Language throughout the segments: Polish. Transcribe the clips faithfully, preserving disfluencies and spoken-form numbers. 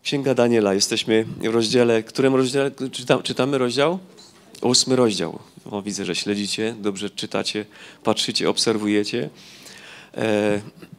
Księga Daniela. Jesteśmy w rozdziale, którym rozdziale czyta, czytamy rozdział? Ósmy rozdział. O, widzę, że śledzicie, dobrze czytacie, patrzycie, obserwujecie. E...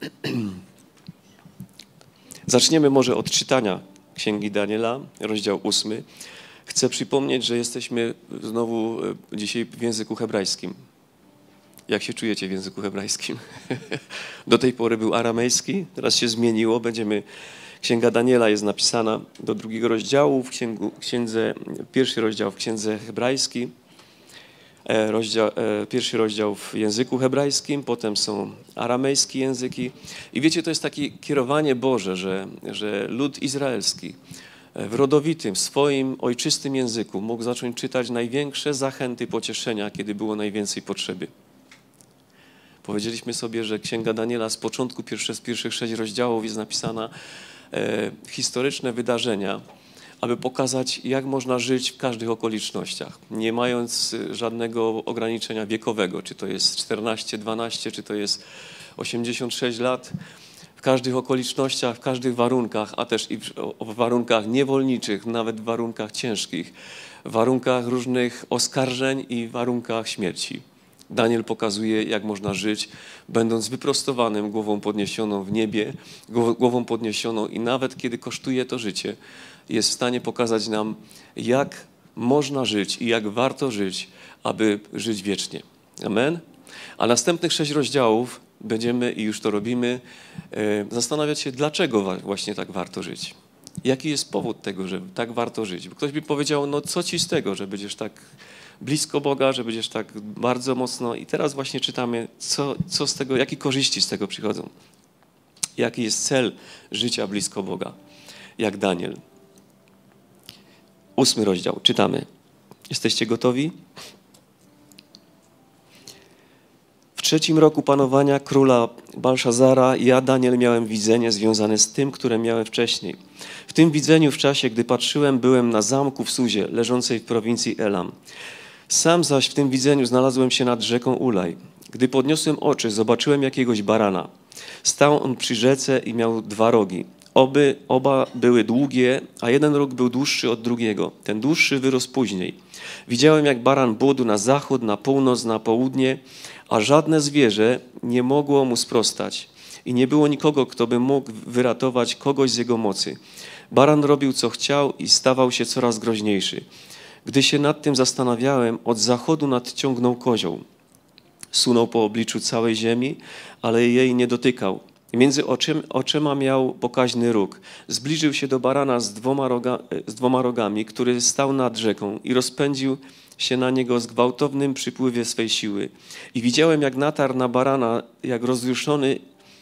Zaczniemy może od czytania Księgi Daniela, rozdział ósmy. Chcę przypomnieć, że jesteśmy znowu dzisiaj w języku hebrajskim. Jak się czujecie w języku hebrajskim? Do tej pory był aramejski, teraz się zmieniło. Będziemy, Księga Daniela jest napisana do drugiego rozdziału, w księgu, księdze, pierwszy rozdział w księdze hebrajskiej, rozdział, pierwszy rozdział w języku hebrajskim, potem są aramejskie języki. I wiecie, to jest takie kierowanie Boże, że, że lud izraelski w rodowitym, swoim ojczystym języku mógł zacząć czytać największe zachęty, pocieszenia, kiedy było najwięcej potrzeby. Powiedzieliśmy sobie, że Księga Daniela z początku pierwsze, z pierwszych sześć rozdziałów jest napisana e, historyczne wydarzenia, aby pokazać, jak można żyć w każdych okolicznościach, nie mając żadnego ograniczenia wiekowego, czy to jest czternaście, dwanaście, czy to jest osiemdziesiąt sześć lat. W każdych okolicznościach, w każdych warunkach, a też i w, w warunkach niewolniczych, nawet w warunkach ciężkich, w warunkach różnych oskarżeń i w warunkach śmierci. Daniel pokazuje, jak można żyć, będąc wyprostowanym, głową podniesioną w niebie, głową podniesioną i nawet kiedy kosztuje to życie, jest w stanie pokazać nam, jak można żyć i jak warto żyć, aby żyć wiecznie. Amen? A następnych sześć rozdziałów będziemy, i już to robimy, zastanawiać się, dlaczego właśnie tak warto żyć. Jaki jest powód tego, że tak warto żyć? Bo ktoś by powiedział, no co ci z tego, że będziesz tak blisko Boga, że będziesz tak bardzo mocno. I teraz właśnie czytamy, co, co z tego, jakie korzyści z tego przychodzą. Jaki jest cel życia blisko Boga, jak Daniel. Ósmy rozdział, czytamy. Jesteście gotowi? W trzecim roku panowania króla Balszazara ja, Daniel, miałem widzenie związane z tym, które miałem wcześniej. W tym widzeniu w czasie, gdy patrzyłem, byłem na zamku w Suzie, leżącej w prowincji Elam. Sam zaś w tym widzeniu znalazłem się nad rzeką Ulaj. Gdy podniosłem oczy, zobaczyłem jakiegoś barana. Stał on przy rzece i miał dwa rogi. Oby, oba były długie, a jeden róg był dłuższy od drugiego. Ten dłuższy wyrósł później. Widziałem, jak baran błódł na zachód, na północ, na południe, a żadne zwierzę nie mogło mu sprostać. I nie było nikogo, kto by mógł wyratować kogoś z jego mocy. Baran robił, co chciał i stawał się coraz groźniejszy. Gdy się nad tym zastanawiałem, od zachodu nadciągnął kozioł. Sunął po obliczu całej ziemi, ale jej nie dotykał. Między oczym, oczyma miał pokaźny róg. Zbliżył się do barana z dwoma, roga, z dwoma rogami, który stał nad rzeką i rozpędził się na niego z gwałtownym przypływie swej siły. I widziałem, jak natarł na barana, jak rozjuszony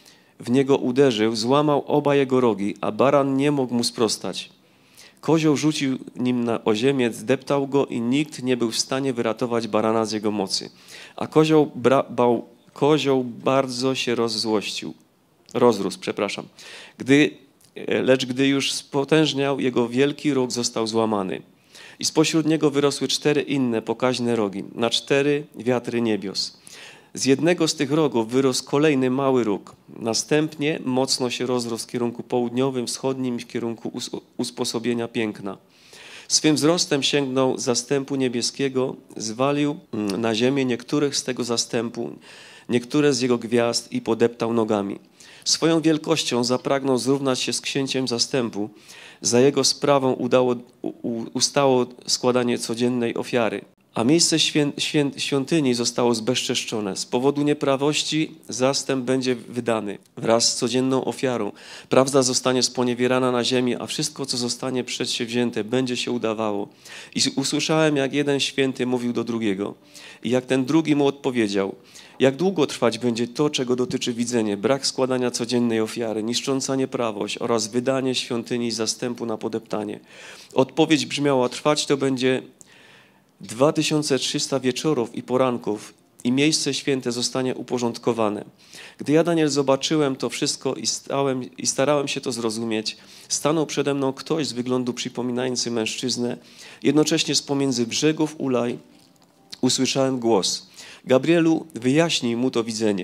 w niego uderzył, złamał oba jego rogi, a baran nie mógł mu sprostać. Kozioł rzucił nim na o ziemię, zdeptał go i nikt nie był w stanie wyratować barana z jego mocy. A kozioł, bra, bał, kozioł bardzo się rozzłościł. Rozrósł, przepraszam. Gdy, lecz gdy już spotężniał, jego wielki róg został złamany. I spośród niego wyrosły cztery inne pokaźne rogi, na cztery wiatry niebios. Z jednego z tych rogów wyrósł kolejny mały róg. Następnie mocno się rozrósł w kierunku południowym, wschodnim i w kierunku usposobienia piękna. Swym wzrostem sięgnął zastępu niebieskiego, zwalił na ziemię niektórych z tego zastępu, niektóre z jego gwiazd i podeptał nogami. Swoją wielkością zapragnął zrównać się z księciem zastępu. Za jego sprawą udało, u, ustało składanie codziennej ofiary. A miejsce świę, świę, świątyni zostało zbezczeszczone. Z powodu nieprawości zastęp będzie wydany wraz z codzienną ofiarą. Prawda zostanie sponiewierana na ziemi, a wszystko, co zostanie przedsięwzięte, będzie się udawało. I usłyszałem, jak jeden święty mówił do drugiego. I jak ten drugi mu odpowiedział: jak długo trwać będzie to, czego dotyczy widzenie, brak składania codziennej ofiary, niszcząca nieprawość oraz wydanie świątyni zastępu na podeptanie? Odpowiedź brzmiała: trwać to będzie dwa tysiące trzysta wieczorów i poranków i miejsce święte zostanie uporządkowane. Gdy ja, Daniel, zobaczyłem to wszystko i, stałem, i starałem się to zrozumieć, stanął przede mną ktoś z wyglądu przypominający mężczyznę. Jednocześnie z pomiędzy brzegów Ulaj usłyszałem głos: Gabrielu, wyjaśnij mu to widzenie.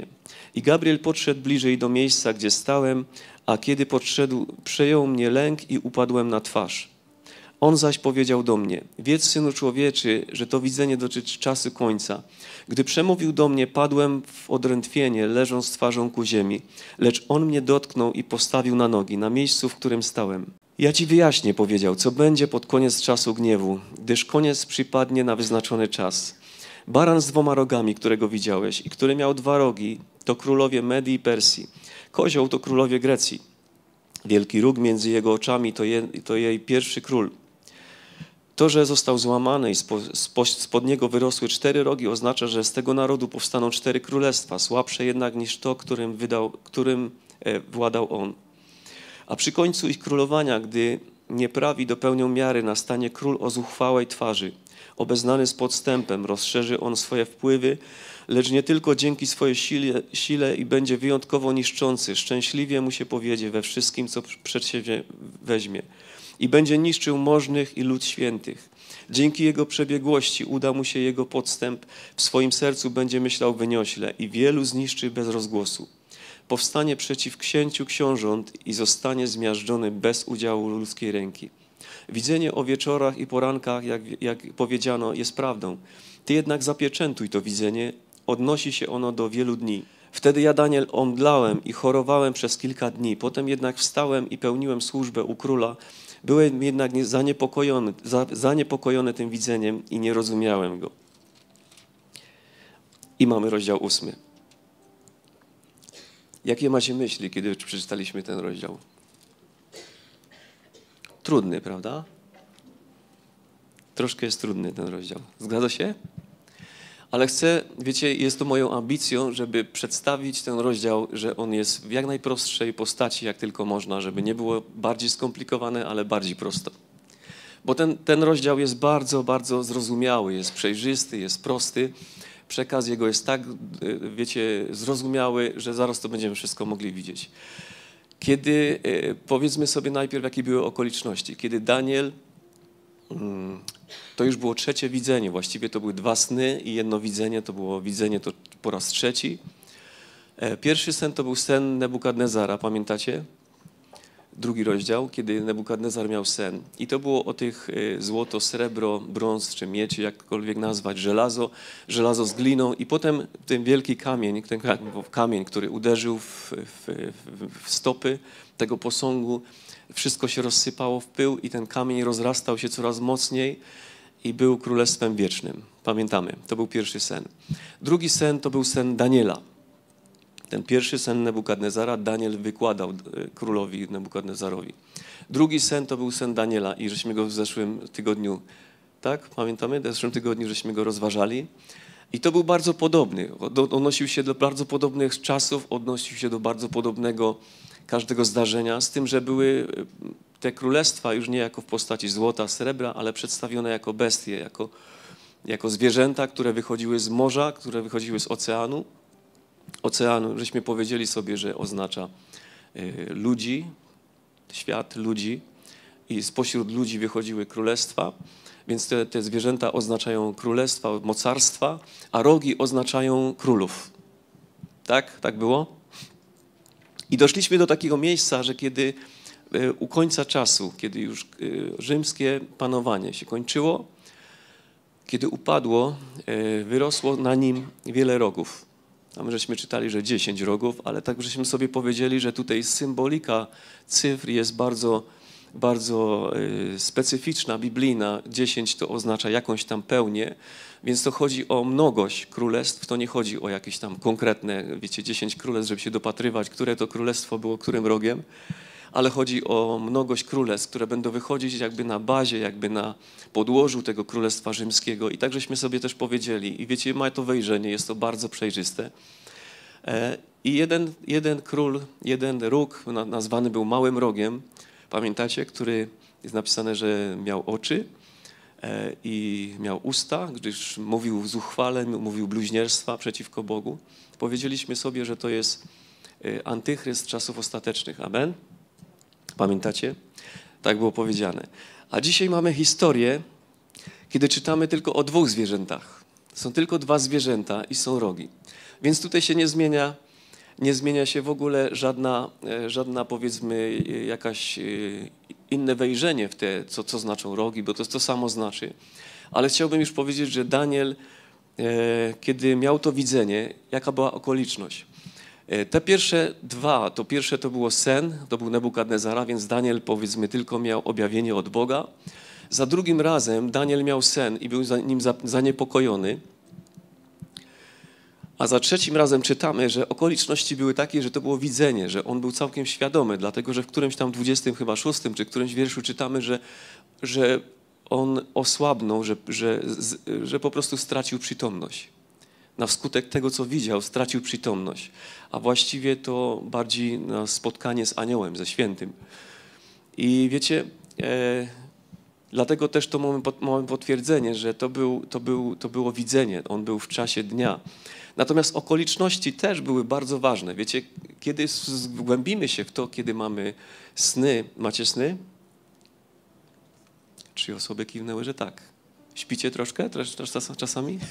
I Gabriel podszedł bliżej do miejsca, gdzie stałem, a kiedy podszedł, przejął mnie lęk i upadłem na twarz. On zaś powiedział do mnie: wiedz, synu człowieczy, że to widzenie dotyczy czasu końca. Gdy przemówił do mnie, padłem w odrętwienie, leżąc twarzą ku ziemi. Lecz on mnie dotknął i postawił na nogi, na miejscu, w którym stałem. Ja ci wyjaśnię, powiedział, co będzie pod koniec czasu gniewu, gdyż koniec przypadnie na wyznaczony czas. Baran z dwoma rogami, którego widziałeś i który miał dwa rogi, to królowie Medii i Persji. Kozioł to królowie Grecji. Wielki róg między jego oczami to, je, to jej pierwszy król. To, że został złamany i spod niego wyrosły cztery rogi, oznacza, że z tego narodu powstaną cztery królestwa, słabsze jednak niż to, którym, wydał, którym władał on. A przy końcu ich królowania, gdy nieprawi dopełnią miary, nastanie król o zuchwałej twarzy. Obeznany z podstępem, rozszerzy on swoje wpływy, lecz nie tylko dzięki swojej sile, sile i będzie wyjątkowo niszczący. Szczęśliwie mu się powiedzie we wszystkim, co przed siebie weźmie. I będzie niszczył możnych i lud świętych. Dzięki jego przebiegłości uda mu się jego podstęp, w swoim sercu będzie myślał wyniośle i wielu zniszczy bez rozgłosu. Powstanie przeciw księciu książąt i zostanie zmiażdżony bez udziału ludzkiej ręki. Widzenie o wieczorach i porankach, jak, jak powiedziano, jest prawdą. Ty jednak zapieczętuj to widzenie, odnosi się ono do wielu dni. Wtedy ja, Daniel, omdlałem i chorowałem przez kilka dni. Potem jednak wstałem i pełniłem służbę u króla. Byłem jednak zaniepokojony, zaniepokojony tym widzeniem i nie rozumiałem go. I mamy rozdział ósmy. Jakie macie myśli, kiedy przeczytaliśmy ten rozdział? Trudny, prawda? Troszkę jest trudny ten rozdział. Zgadza się? Ale chcę, wiecie, jest to moją ambicją, żeby przedstawić ten rozdział, że on jest w jak najprostszej postaci, jak tylko można, żeby nie było bardziej skomplikowane, ale bardziej prosto. Bo ten, ten rozdział jest bardzo, bardzo zrozumiały, jest przejrzysty, jest prosty. Przekaz jego jest tak, wiecie, zrozumiały, że zaraz to będziemy wszystko mogli widzieć. Kiedy, powiedzmy sobie najpierw, jakie były okoliczności. Kiedy Daniel, to już było trzecie widzenie, właściwie to były dwa sny i jedno widzenie, to było widzenie to po raz trzeci. Pierwszy sen to był sen Nebukadnezara, pamiętacie? Drugi rozdział, kiedy Nebukadnezar miał sen. I to było o tych złoto, srebro, brąz czy miedź, jakkolwiek nazwać, żelazo, żelazo z gliną i potem ten wielki kamień, ten kamień, który uderzył w, w, w stopy tego posągu, wszystko się rozsypało w pył i ten kamień rozrastał się coraz mocniej i był królestwem wiecznym. Pamiętamy, to był pierwszy sen. Drugi sen to był sen Daniela. Ten pierwszy sen Nebukadnezara Daniel wykładał królowi Nebukadnezarowi. Drugi sen to był sen Daniela i żeśmy go w zeszłym tygodniu, tak? Pamiętamy? W zeszłym tygodniu żeśmy go rozważali. I to był bardzo podobny. Odnosił się do bardzo podobnych czasów, odnosił się do bardzo podobnego każdego zdarzenia, z tym, że były te królestwa już nie jako w postaci złota, srebra, ale przedstawione jako bestie, jako, jako zwierzęta, które wychodziły z morza, które wychodziły z oceanu. Oceanu, żeśmy powiedzieli sobie, że oznacza y, ludzi, świat ludzi i spośród ludzi wychodziły królestwa, więc te, te zwierzęta oznaczają królestwa, mocarstwa, a rogi oznaczają królów. Tak? Tak było? I doszliśmy do takiego miejsca, że kiedy y, u końca czasu, kiedy już y, rzymskie panowanie się kończyło, kiedy upadło, y, wyrosło na nim wiele rogów. A my żeśmy czytali, że dziesięć rogów, ale tak żeśmy sobie powiedzieli, że tutaj symbolika cyfr jest bardzo, bardzo y, specyficzna, biblijna. dziesięć to oznacza jakąś tam pełnię, więc to chodzi o mnogość królestw, to nie chodzi o jakieś tam konkretne, wiecie, dziesięć królestw, żeby się dopatrywać, które to królestwo było którym rogiem, ale chodzi o mnogość królestw, które będą wychodzić jakby na bazie, jakby na podłożu tego Królestwa Rzymskiego. I tak żeśmy sobie też powiedzieli. I wiecie, ma to wejrzenie, jest to bardzo przejrzyste. I jeden, jeden król, jeden róg, nazwany był Małym Rogiem, pamiętacie, który jest napisane, że miał oczy i miał usta, gdyż mówił zuchwale, mówił bluźnierstwa przeciwko Bogu. Powiedzieliśmy sobie, że to jest antychryst czasów ostatecznych. Amen? Pamiętacie? Tak było powiedziane. A dzisiaj mamy historię, kiedy czytamy tylko o dwóch zwierzętach. Są tylko dwa zwierzęta i są rogi. Więc tutaj się nie zmienia nie zmienia się w ogóle żadna, żadna powiedzmy jakaś inne wejrzenie w te, co, co znaczą rogi, bo to to samo znaczy. Ale chciałbym już powiedzieć, że Daniel, kiedy miał to widzenie, jaka była okoliczność? Te pierwsze dwa, to pierwsze to było sen, to był Nebukadnezara, więc Daniel powiedzmy tylko miał objawienie od Boga. Za drugim razem Daniel miał sen i był nim zaniepokojony. A za trzecim razem czytamy, że okoliczności były takie, że to było widzenie, że on był całkiem świadomy, dlatego że w którymś tam dwudziestym chyba szóstym czy którymś wierszu czytamy, że, że on osłabnął, że, że, że po prostu stracił przytomność. Na wskutek tego, co widział, stracił przytomność. A właściwie to bardziej na spotkanie z aniołem, ze świętym. I wiecie, e, dlatego też to mamy, mamy potwierdzenie, że to, był, to, był, to było widzenie. On był w czasie dnia. Natomiast okoliczności też były bardzo ważne. Wiecie, kiedy zgłębimy się w to, kiedy mamy sny. Macie sny? Trzy osoby kiwnęły, że tak. Śpicie troszkę czasami?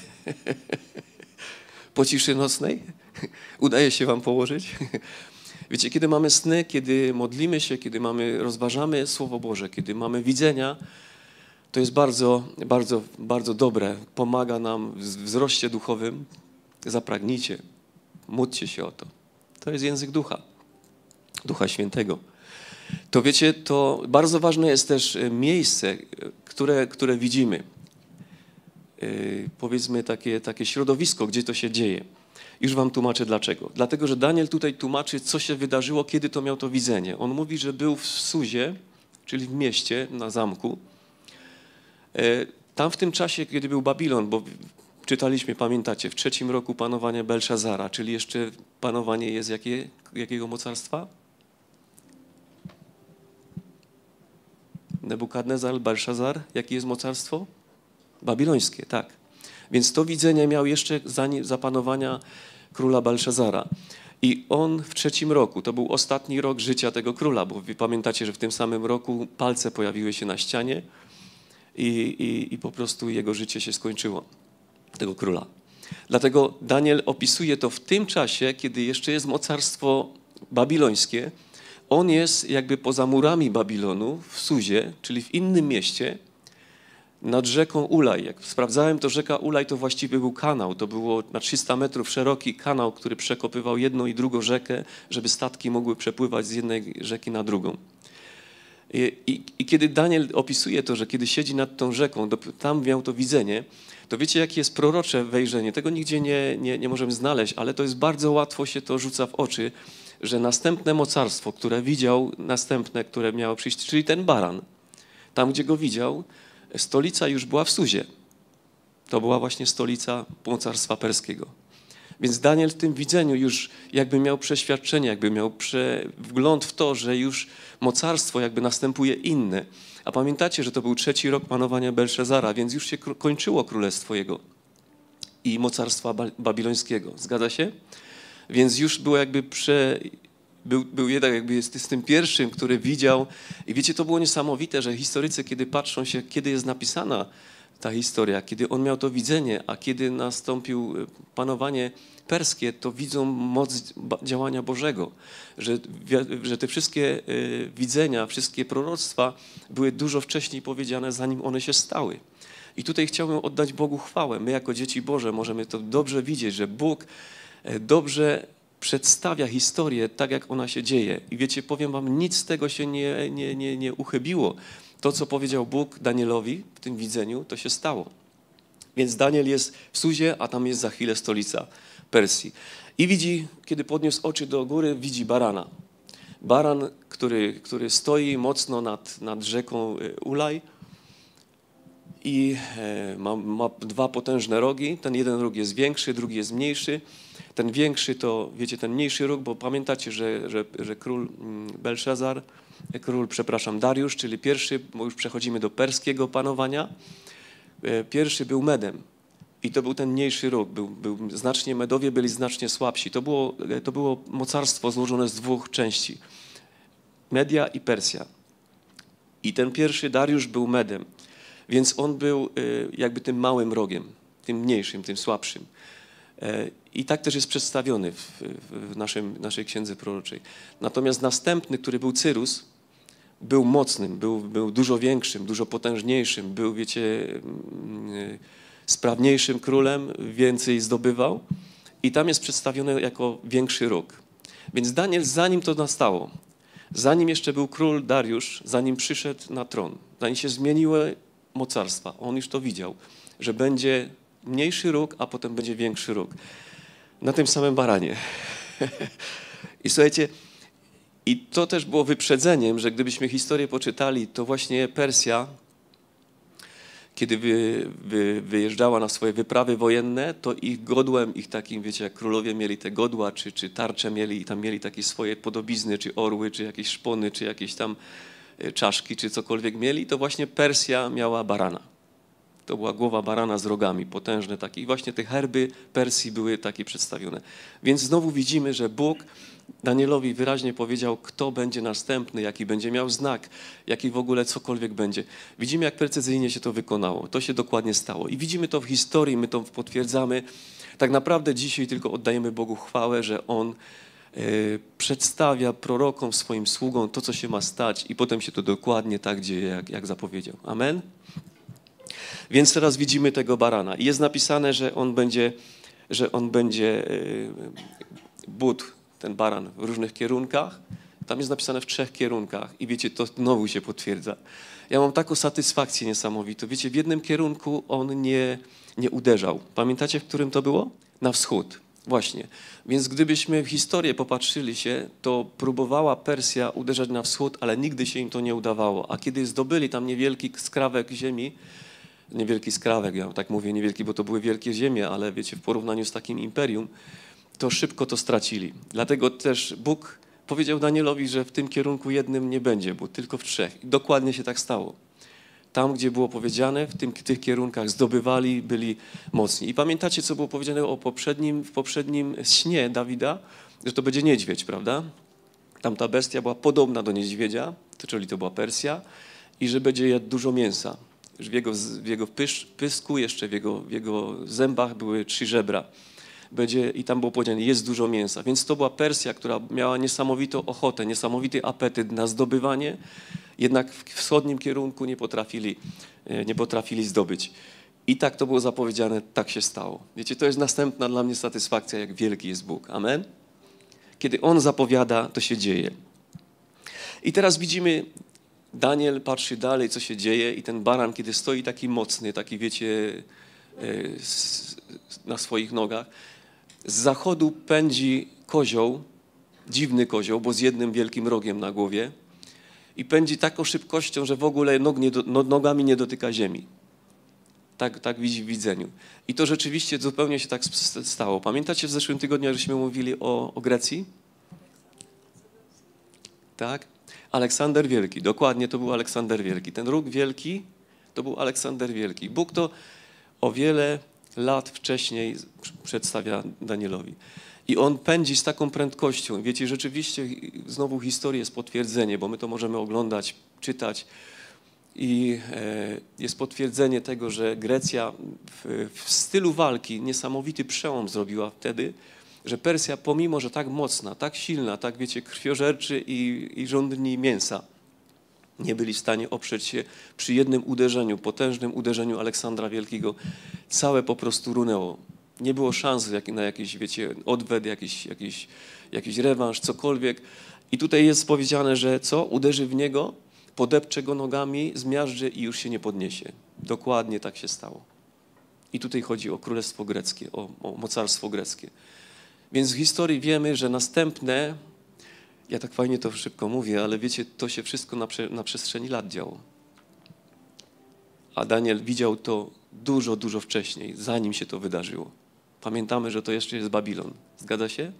Po ciszy nocnej? Udaje się wam położyć? Wiecie, kiedy mamy sny, kiedy modlimy się, kiedy mamy, rozważamy Słowo Boże, kiedy mamy widzenia, to jest bardzo, bardzo, bardzo dobre. Pomaga nam w wzroście duchowym. Zapragnijcie, módlcie się o to. To jest język ducha, Ducha Świętego. To wiecie, to bardzo ważne jest też miejsce, które, które widzimy. Yy, powiedzmy takie, takie środowisko, gdzie to się dzieje. Już wam tłumaczę dlaczego. Dlatego, że Daniel tutaj tłumaczy, co się wydarzyło, kiedy to miał to widzenie. On mówi, że był w Suzie, czyli w mieście, na zamku. Yy, tam w tym czasie, kiedy był Babilon, bo czytaliśmy, pamiętacie, w trzecim roku panowania Belszazara, czyli jeszcze panowanie jest jakie, jakiego mocarstwa? Nebukadnezar, Belszazar, jakie jest mocarstwo? Babilońskie, tak. Więc to widzenie miał jeszcze za, za panowania króla Belszazara. I on w trzecim roku, to był ostatni rok życia tego króla, bo wy pamiętacie, że w tym samym roku palce pojawiły się na ścianie i, i, i po prostu jego życie się skończyło, tego króla. Dlatego Daniel opisuje to w tym czasie, kiedy jeszcze jest mocarstwo babilońskie. On jest jakby poza murami Babilonu, w Suzie, czyli w innym mieście, nad rzeką Ulaj. Jak sprawdzałem, to rzeka Ulaj to właściwie był kanał. To było na trzysta metrów szeroki kanał, który przekopywał jedną i drugą rzekę, żeby statki mogły przepływać z jednej rzeki na drugą. I, i, i kiedy Daniel opisuje to, że kiedy siedzi nad tą rzeką, do, tam miał to widzenie, to wiecie, jakie jest prorocze wejrzenie. Tego nigdzie nie, nie, nie możemy znaleźć, ale to jest bardzo łatwo się to rzuca w oczy, że następne mocarstwo, które widział, następne, które miało przyjść, czyli ten baran, tam gdzie go widział, stolica już była w Suzie. To była właśnie stolica mocarstwa perskiego. Więc Daniel w tym widzeniu już jakby miał przeświadczenie, jakby miał prze... wgląd w to, że już mocarstwo jakby następuje inne. A pamiętacie, że to był trzeci rok panowania Belszazara, więc już się kończyło królestwo jego i mocarstwa babilońskiego. Zgadza się? Więc już było jakby prze... Był, był jednak jakby jest z tym pierwszym, który widział. I wiecie, to było niesamowite, że historycy, kiedy patrzą się, kiedy jest napisana ta historia, kiedy on miał to widzenie, a kiedy nastąpił panowanie perskie, to widzą moc działania Bożego. Że, że te wszystkie widzenia, wszystkie proroctwa były dużo wcześniej powiedziane, zanim one się stały. I tutaj chciałbym oddać Bogu chwałę. My jako dzieci Boże możemy to dobrze widzieć, że Bóg dobrze przedstawia historię tak, jak ona się dzieje. I wiecie, powiem wam, nic z tego się nie, nie, nie, nie uchybiło. To, co powiedział Bóg Danielowi w tym widzeniu, to się stało. Więc Daniel jest w Suzie, a tam jest za chwilę stolica Persji. I widzi, kiedy podniósł oczy do góry, widzi barana. Baran, który, który stoi mocno nad, nad rzeką Ulaj i ma, ma dwa potężne rogi. Ten jeden róg jest większy, drugi jest mniejszy. Ten większy to, wiecie, ten mniejszy róg, bo pamiętacie, że, że, że król Belszazar, król, przepraszam, Dariusz, czyli pierwszy, bo już przechodzimy do perskiego panowania, pierwszy był Medem i to był ten mniejszy róg, był, był znacznie, Medowie byli znacznie słabsi. To było, to było mocarstwo złożone z dwóch części, Media i Persja. I ten pierwszy Dariusz był Medem, więc on był jakby tym małym rogiem, tym mniejszym, tym słabszym. I tak też jest przedstawiony w, w naszym, naszej księdze proroczej. Natomiast następny, który był Cyrus, był mocnym, był, był dużo większym, dużo potężniejszym, był, wiecie, sprawniejszym królem, więcej zdobywał. I tam jest przedstawiony jako większy róg. Więc Daniel, zanim to nastało, zanim jeszcze był król Dariusz, zanim przyszedł na tron, zanim się zmieniły mocarstwa, on już to widział, że będzie mniejszy róg, a potem będzie większy róg. Na tym samym baranie. I słuchajcie, i to też było wyprzedzeniem, że gdybyśmy historię poczytali, to właśnie Persja, kiedy wy, wy, wyjeżdżała na swoje wyprawy wojenne, to ich godłem, ich takim, wiecie, jak królowie mieli te godła, czy, czy tarcze mieli i tam mieli takie swoje podobizny, czy orły, czy jakieś szpony, czy jakieś tam czaszki, czy cokolwiek mieli, to właśnie Persja miała barana. To była głowa barana z rogami, potężne takie. I właśnie te herby Persji były takie przedstawione. Więc znowu widzimy, że Bóg Danielowi wyraźnie powiedział, kto będzie następny, jaki będzie miał znak, jaki w ogóle cokolwiek będzie. Widzimy, jak precyzyjnie się to wykonało. To się dokładnie stało. I widzimy to w historii, my to potwierdzamy. Tak naprawdę dzisiaj tylko oddajemy Bogu chwałę, że On y, przedstawia prorokom, swoim sługom to, co się ma stać i potem się to dokładnie tak dzieje, jak, jak zapowiedział. Amen? Więc teraz widzimy tego barana. I jest napisane, że on będzie, że on będzie y, but, ten baran w różnych kierunkach. Tam jest napisane w trzech kierunkach i wiecie, to znowu się potwierdza. Ja mam taką satysfakcję niesamowitą. Wiecie, w jednym kierunku on nie, nie uderzał. Pamiętacie, w którym to było? Na wschód. Właśnie. Więc gdybyśmy w historię popatrzyli się, to próbowała Persja uderzać na wschód, ale nigdy się im to nie udawało. A kiedy zdobyli tam niewielki skrawek ziemi, niewielki skrawek, ja tak mówię niewielki, bo to były wielkie ziemie, ale wiecie, w porównaniu z takim imperium, to szybko to stracili. Dlatego też Bóg powiedział Danielowi, że w tym kierunku jednym nie będzie, bo tylko w trzech. I dokładnie się tak stało. Tam, gdzie było powiedziane, w tym, tych kierunkach zdobywali, byli mocni. I pamiętacie, co było powiedziane o poprzednim, w poprzednim śnie Dawida? Że to będzie niedźwiedź, prawda? Tam ta bestia była podobna do niedźwiedzia, czyli to była Persja, i że będzie jadł dużo mięsa. W jego, w jego pysz, pysku, jeszcze w jego, w jego zębach były trzy żebra. Będzie, i tam było powiedziane, jest dużo mięsa. Więc to była Persja, która miała niesamowitą ochotę, niesamowity apetyt na zdobywanie, jednak w wschodnim kierunku nie potrafili, nie potrafili zdobyć. I tak to było zapowiedziane, tak się stało. Wiecie, to jest następna dla mnie satysfakcja, jak wielki jest Bóg. Amen? Kiedy On zapowiada, to się dzieje. I teraz widzimy, Daniel patrzy dalej, co się dzieje i ten baran, kiedy stoi taki mocny, taki wiecie, na swoich nogach, z zachodu pędzi kozioł, dziwny kozioł, bo z jednym wielkim rogiem na głowie i pędzi taką szybkością, że w ogóle nog nie do, nogami nie dotyka ziemi. Tak, tak widzi w widzeniu. I to rzeczywiście zupełnie się tak stało. Pamiętacie w zeszłym tygodniu, żeśmy mówili o, o Grecji? Tak? Aleksander Wielki, dokładnie to był Aleksander Wielki. Ten róg wielki to był Aleksander Wielki. Bóg to o wiele lat wcześniej przedstawia Danielowi. I on pędzi z taką prędkością. Wiecie, rzeczywiście znowu historia jest potwierdzenie, bo my to możemy oglądać, czytać. I jest potwierdzenie tego, że Grecja w, w stylu walki niesamowity przełom zrobiła wtedy, że Persja, pomimo że tak mocna, tak silna, tak wiecie, krwiożerczy i, i żądni mięsa, nie byli w stanie oprzeć się przy jednym uderzeniu, potężnym uderzeniu Aleksandra Wielkiego. Całe po prostu runęło. Nie było szans na jakiś, wiecie, odwet, jakiś, jakiś, jakiś rewanż, cokolwiek. I tutaj jest powiedziane, że co? Uderzy w niego, podepcze go nogami, zmiażdży i już się nie podniesie. Dokładnie tak się stało. I tutaj chodzi o królestwo greckie, o, o mocarstwo greckie. Więc w historii wiemy, że następne, ja tak fajnie to szybko mówię, ale wiecie, to się wszystko na, prze, na przestrzeni lat działo. A Daniel widział to dużo, dużo wcześniej, zanim się to wydarzyło. Pamiętamy, że to jeszcze jest Babilon. Zgadza się?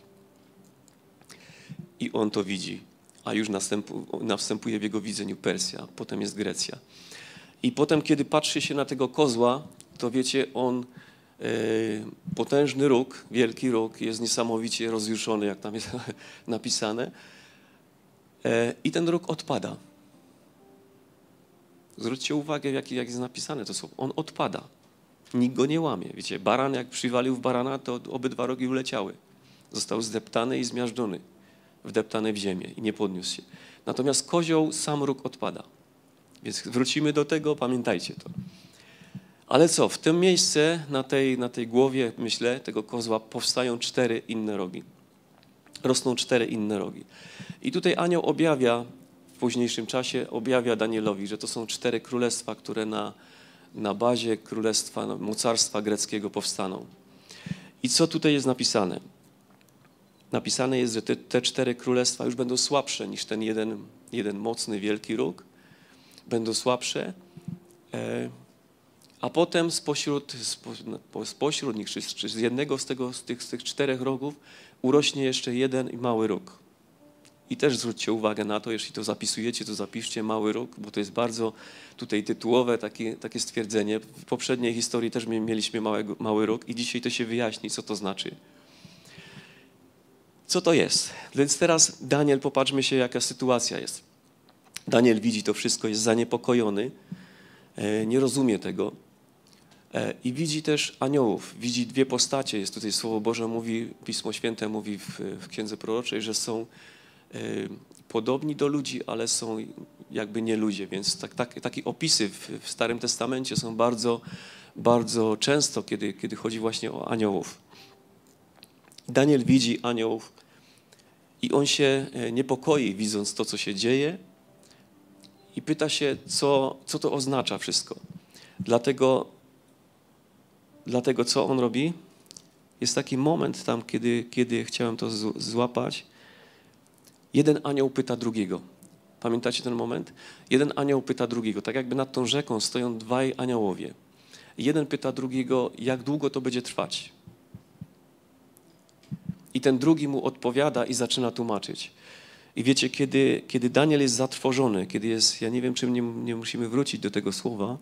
I on to widzi, a już następu, następuje w jego widzeniu Persja, potem jest Grecja. I potem, kiedy patrzy się na tego kozła, to wiecie, on yy, potężny róg, wielki róg, jest niesamowicie rozjuszony, jak tam jest napisane. Yy, I ten róg odpada. Zwróćcie uwagę, jak, jak jest napisane to słowo. On odpada. Nikt go nie łamie. Wiecie, baran jak przywalił w barana, to obydwa rogi uleciały. Został zdeptany i zmiażdżony, wdeptany w ziemię i nie podniósł się. Natomiast kozioł sam róg odpada. Więc wrócimy do tego, pamiętajcie to. Ale co, w tym miejsce, na tej, na tej głowie, myślę, tego kozła powstają cztery inne rogi. Rosną cztery inne rogi. I tutaj anioł objawia, w późniejszym czasie objawia Danielowi, że to są cztery królestwa, które na, na bazie królestwa, no, mocarstwa greckiego powstaną. I co tutaj jest napisane? Napisane jest, że te, te cztery królestwa już będą słabsze niż ten jeden, jeden mocny, wielki róg. Będą słabsze. E, A potem spośród, spośród nich, czy, czy z jednego z, tego, z, tych, z tych czterech rogów urośnie jeszcze jeden mały róg. I też zwróćcie uwagę na to, jeśli to zapisujecie, to zapiszcie mały róg, bo to jest bardzo tutaj tytułowe takie, takie stwierdzenie. W poprzedniej historii też mieliśmy małego, mały róg i dzisiaj to się wyjaśni, co to znaczy. Co to jest? Więc teraz Daniel, popatrzmy się, jaka sytuacja jest. Daniel widzi to wszystko, jest zaniepokojony, nie rozumie tego. I widzi też aniołów, widzi dwie postacie. Jest tutaj Słowo Boże, mówi, Pismo Święte mówi w, w Księdze Proroczej, że są y, podobni do ludzi, ale są jakby nie ludzie. Więc tak, tak, takie opisy w, w Starym Testamencie są bardzo, bardzo często, kiedy, kiedy chodzi właśnie o aniołów. Daniel widzi aniołów i on się niepokoi, widząc to, co się dzieje i pyta się, co, co to oznacza wszystko. Dlatego Dlatego co on robi? Jest taki moment tam, kiedy, kiedy chciałem to złapać. Jeden anioł pyta drugiego. Pamiętacie ten moment? Jeden anioł pyta drugiego. Tak jakby nad tą rzeką stoją dwaj aniołowie. Jeden pyta drugiego, jak długo to będzie trwać. I ten drugi mu odpowiada i zaczyna tłumaczyć. I wiecie, kiedy, kiedy Daniel jest zatrwożony, kiedy jest, ja nie wiem, czy nie, nie musimy wrócić do tego słowa,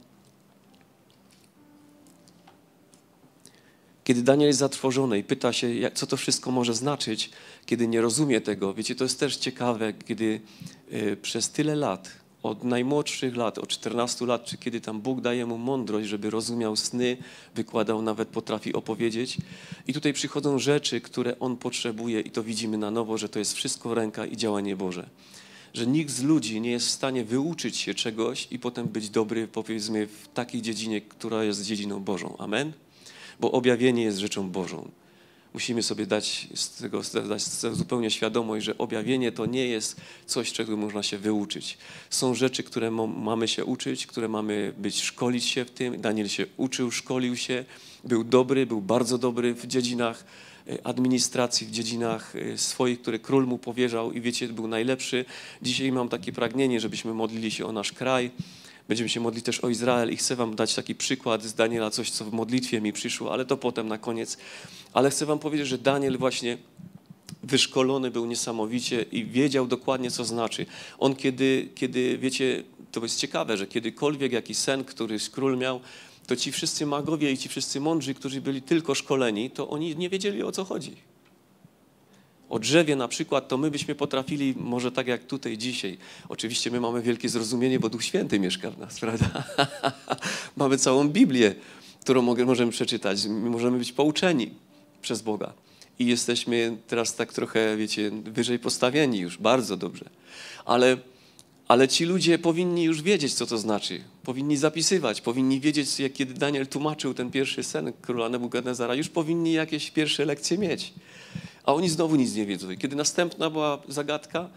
kiedy Daniel jest zatrwożony i pyta się, jak, co to wszystko może znaczyć, kiedy nie rozumie tego. Wiecie, to jest też ciekawe, kiedy y, przez tyle lat, od najmłodszych lat, od czternastu lat, czy kiedy tam Bóg daje mu mądrość, żeby rozumiał sny, wykładał, nawet potrafi opowiedzieć. I tutaj przychodzą rzeczy, które on potrzebuje i to widzimy na nowo, że to jest wszystko ręka i działanie Boże. Że nikt z ludzi nie jest w stanie wyuczyć się czegoś i potem być dobry, powiedzmy, w takiej dziedzinie, która jest dziedziną Bożą. Amen? Bo objawienie jest rzeczą Bożą. Musimy sobie dać z tego dać zupełnie świadomość, że objawienie to nie jest coś, czego można się wyuczyć. Są rzeczy, które mamy się uczyć, które mamy być, szkolić się w tym. Daniel się uczył, szkolił się, był dobry, był bardzo dobry w dziedzinach administracji, w dziedzinach swoich, które król mu powierzał i wiecie, był najlepszy. Dzisiaj mam takie pragnienie, żebyśmy modlili się o nasz kraj. Będziemy się modlić też o Izrael i chcę wam dać taki przykład z Daniela, coś, co w modlitwie mi przyszło, ale to potem na koniec. Ale chcę wam powiedzieć, że Daniel właśnie wyszkolony był niesamowicie i wiedział dokładnie, co znaczy. On kiedy, kiedy wiecie, to jest ciekawe, że kiedykolwiek jakiś sen, który król miał, to ci wszyscy magowie i ci wszyscy mądrzy, którzy byli tylko szkoleni, to oni nie wiedzieli, o co chodzi. O drzewie na przykład, to my byśmy potrafili, może tak jak tutaj dzisiaj. Oczywiście my mamy wielkie zrozumienie, bo Duch Święty mieszka w nas, prawda? Mamy całą Biblię, którą możemy przeczytać. Możemy być pouczeni przez Boga. I jesteśmy teraz tak trochę, wiecie, wyżej postawieni już, bardzo dobrze. Ale, ale ci ludzie powinni już wiedzieć, co to znaczy. Powinni zapisywać, powinni wiedzieć, jak kiedy Daniel tłumaczył ten pierwszy sen króla Nebukadnezara, już powinni jakieś pierwsze lekcje mieć. A oni znowu nic nie wiedzą. I kiedy następna była zagadka,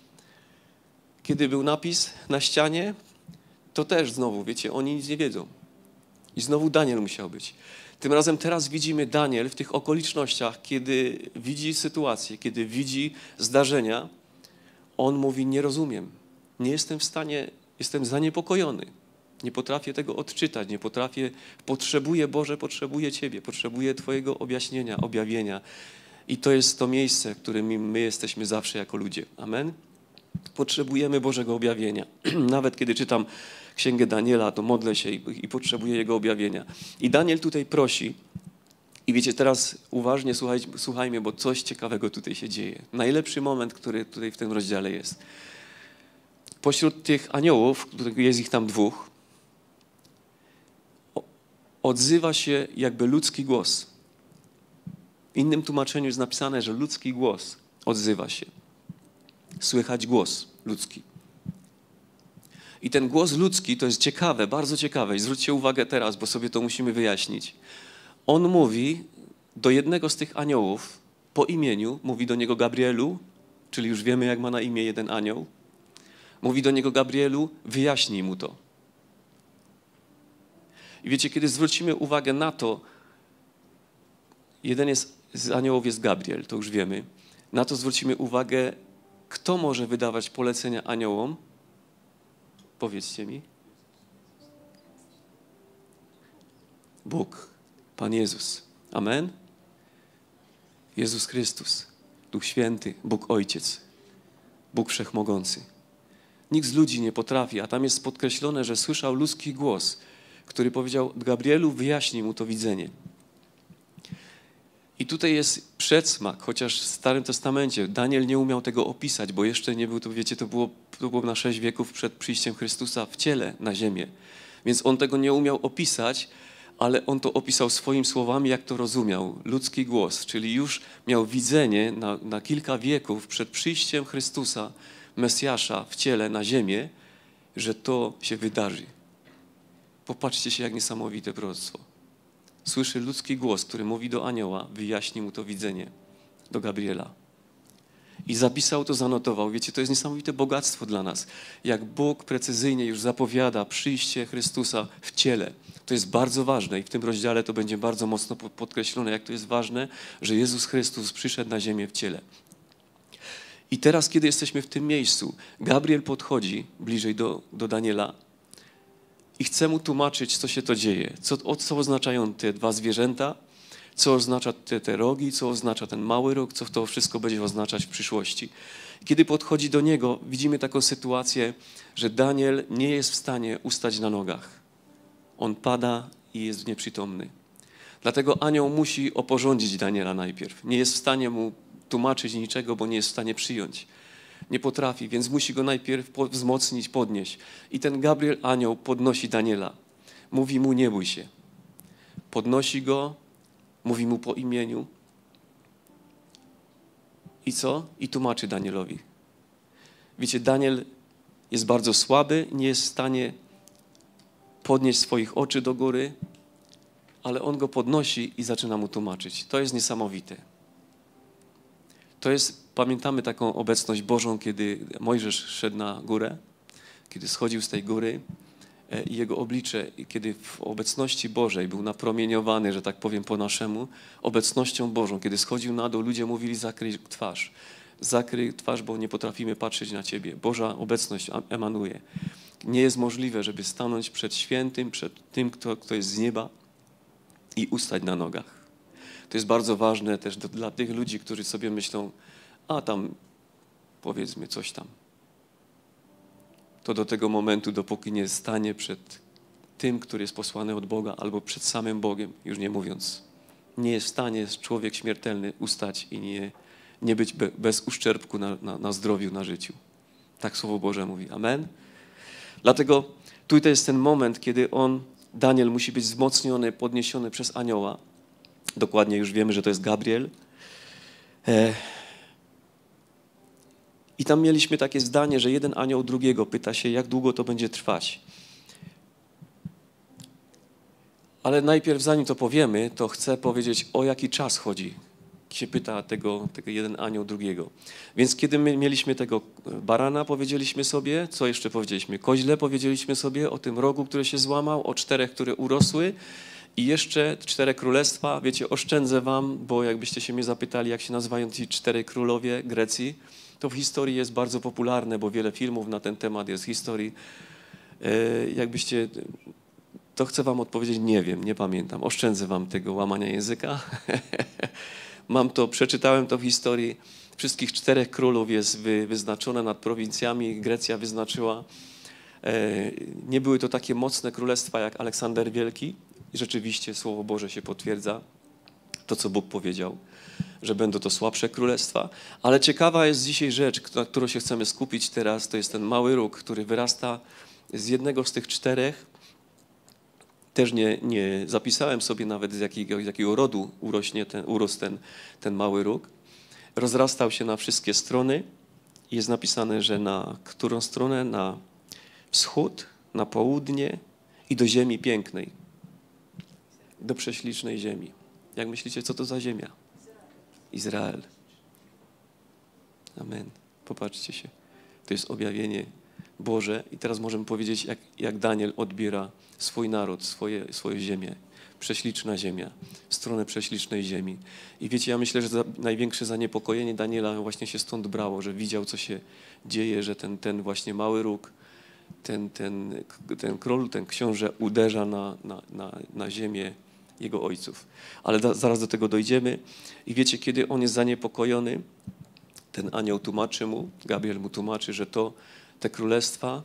kiedy był napis na ścianie, to też znowu, wiecie, oni nic nie wiedzą. I znowu Daniel musiał być. Tym razem teraz widzimy Daniel w tych okolicznościach, kiedy widzi sytuację, kiedy widzi zdarzenia, on mówi, nie rozumiem, nie jestem w stanie, jestem zaniepokojony. Nie potrafię tego odczytać, nie potrafię, potrzebuję, Boże, potrzebuję Ciebie, potrzebuję Twojego objaśnienia, objawienia. I to jest to miejsce, w którym my jesteśmy zawsze jako ludzie. Amen? Potrzebujemy Bożego objawienia. Nawet kiedy czytam Księgę Daniela, to modlę się i, i potrzebuję Jego objawienia. I Daniel tutaj prosi, i wiecie, teraz uważnie słuchaj, słuchajmy, bo coś ciekawego tutaj się dzieje. Najlepszy moment, który tutaj w tym rozdziale jest. Pośród tych aniołów, jest ich tam dwóch, odzywa się jakby ludzki głos. W innym tłumaczeniu jest napisane, że ludzki głos odzywa się. Słychać głos ludzki. I ten głos ludzki to jest ciekawe, bardzo ciekawe. I zwróćcie uwagę teraz, bo sobie to musimy wyjaśnić. On mówi do jednego z tych aniołów po imieniu, mówi do niego Gabrielu, czyli już wiemy, jak ma na imię jeden anioł. Mówi do niego Gabrielu, wyjaśnij mu to. I wiecie, kiedy zwrócimy uwagę na to, jeden jest, z aniołów jest Gabriel, to już wiemy. Na to zwrócimy uwagę, kto może wydawać polecenia aniołom? Powiedzcie mi. Bóg, Pan Jezus. Amen? Jezus Chrystus, Duch Święty, Bóg Ojciec, Bóg Wszechmogący. Nikt z ludzi nie potrafi, a tam jest podkreślone, że słyszał ludzki głos, który powiedział, Gabrielu, wyjaśnij mu to widzenie. I tutaj jest przedsmak, chociaż w Starym Testamencie Daniel nie umiał tego opisać, bo jeszcze nie był, to wiecie, to było, to było na sześć wieków przed przyjściem Chrystusa w ciele na ziemię. Więc on tego nie umiał opisać, ale on to opisał swoimi słowami, jak to rozumiał. Ludzki głos, czyli już miał widzenie na, na kilka wieków przed przyjściem Chrystusa, Mesjasza w ciele na ziemię, że to się wydarzy. Popatrzcie się, jak niesamowite proroctwo. Słyszy ludzki głos, który mówi do anioła, wyjaśni mu to widzenie, do Gabriela. I zapisał to, zanotował. Wiecie, to jest niesamowite bogactwo dla nas. Jak Bóg precyzyjnie już zapowiada przyjście Chrystusa w ciele. To jest bardzo ważne i w tym rozdziale to będzie bardzo mocno podkreślone, jak to jest ważne, że Jezus Chrystus przyszedł na ziemię w ciele. I teraz, kiedy jesteśmy w tym miejscu, Gabriel podchodzi bliżej do, do Daniela i chce mu tłumaczyć, co się to dzieje, co, o, co oznaczają te dwa zwierzęta, co oznacza te, te rogi, co oznacza ten mały róg, co to wszystko będzie oznaczać w przyszłości. Kiedy podchodzi do niego, widzimy taką sytuację, że Daniel nie jest w stanie ustać na nogach. On pada i jest nieprzytomny. Dlatego anioł musi oporządzić Daniela najpierw. Nie jest w stanie mu tłumaczyć niczego, bo nie jest w stanie przyjąć. Nie potrafi, więc musi go najpierw wzmocnić, podnieść. I ten Gabriel, anioł, podnosi Daniela. Mówi mu, nie bój się. Podnosi go, mówi mu po imieniu. I co? I tłumaczy Danielowi. Wiecie, Daniel jest bardzo słaby, nie jest w stanie podnieść swoich oczu do góry, ale on go podnosi i zaczyna mu tłumaczyć. To jest niesamowite. To jest, pamiętamy taką obecność Bożą, kiedy Mojżesz szedł na górę, kiedy schodził z tej góry i jego oblicze, kiedy w obecności Bożej był napromieniowany, że tak powiem po naszemu, obecnością Bożą. Kiedy schodził na dół, ludzie mówili, zakryj twarz. Zakryj twarz, bo nie potrafimy patrzeć na Ciebie. Boża obecność emanuje. Nie jest możliwe, żeby stanąć przed świętym, przed tym, kto, kto jest z nieba i ustać na nogach. To jest bardzo ważne też do, dla tych ludzi, którzy sobie myślą, a tam powiedzmy coś tam. To do tego momentu, dopóki nie stanie przed tym, który jest posłany od Boga, albo przed samym Bogiem, już nie mówiąc, nie jest w stanie człowiek śmiertelny ustać i nie, nie być be, bez uszczerbku na, na, na zdrowiu, na życiu. Tak Słowo Boże mówi. Amen. Dlatego tutaj jest ten moment, kiedy on, Daniel, musi być wzmocniony, podniesiony przez anioła. Dokładnie już wiemy, że to jest Gabriel. E... I tam mieliśmy takie zdanie, że jeden anioł drugiego pyta się, jak długo to będzie trwać. Ale najpierw, zanim to powiemy, to chcę powiedzieć, o jaki czas chodzi. Się pyta tego, tego jeden anioł drugiego. Więc kiedy my mieliśmy tego barana, powiedzieliśmy sobie, co jeszcze powiedzieliśmy? Koźle powiedzieliśmy sobie o tym rogu, który się złamał, o czterech, które urosły i jeszcze cztery królestwa. Wiecie, oszczędzę wam, bo jakbyście się mnie zapytali, jak się nazywają ci cztery królowie Grecji, to w historii jest bardzo popularne, bo wiele filmów na ten temat jest w historii. Jakbyście, to chcę wam odpowiedzieć, nie wiem, nie pamiętam. Oszczędzę wam tego łamania języka. Mam to, przeczytałem to w historii. Wszystkich czterech królów jest wy, wyznaczone nad prowincjami. Grecja wyznaczyła. Nie były to takie mocne królestwa jak Aleksander Wielki. I rzeczywiście Słowo Boże się potwierdza. To, co Bóg powiedział, że będą to słabsze królestwa. Ale ciekawa jest dzisiaj rzecz, na którą się chcemy skupić teraz. To jest ten mały róg, który wyrasta z jednego z tych czterech Też nie, nie zapisałem sobie nawet z jakiego, z jakiego rodu urośnie ten, urósł ten, ten mały róg. Rozrastał się na wszystkie strony. Jest napisane, że na którą stronę? Na wschód, na południe i do ziemi pięknej. Do prześlicznej ziemi. Jak myślicie, co to za ziemia? Izrael. Amen. Popatrzcie się. To jest objawienie Boże i teraz możemy powiedzieć, jak, jak Daniel odbiera swój naród, swoje, swoją ziemię. Prześliczna ziemia, w stronę prześlicznej ziemi. I wiecie, ja myślę, że za, największe zaniepokojenie Daniela właśnie się stąd brało, że widział, co się dzieje, że ten, ten właśnie mały róg, ten, ten, ten król, ten książę uderza na, na, na, na ziemię jego ojców. Ale da, zaraz do tego dojdziemy. I wiecie, kiedy on jest zaniepokojony, ten anioł tłumaczy mu, Gabriel mu tłumaczy, że to te królestwa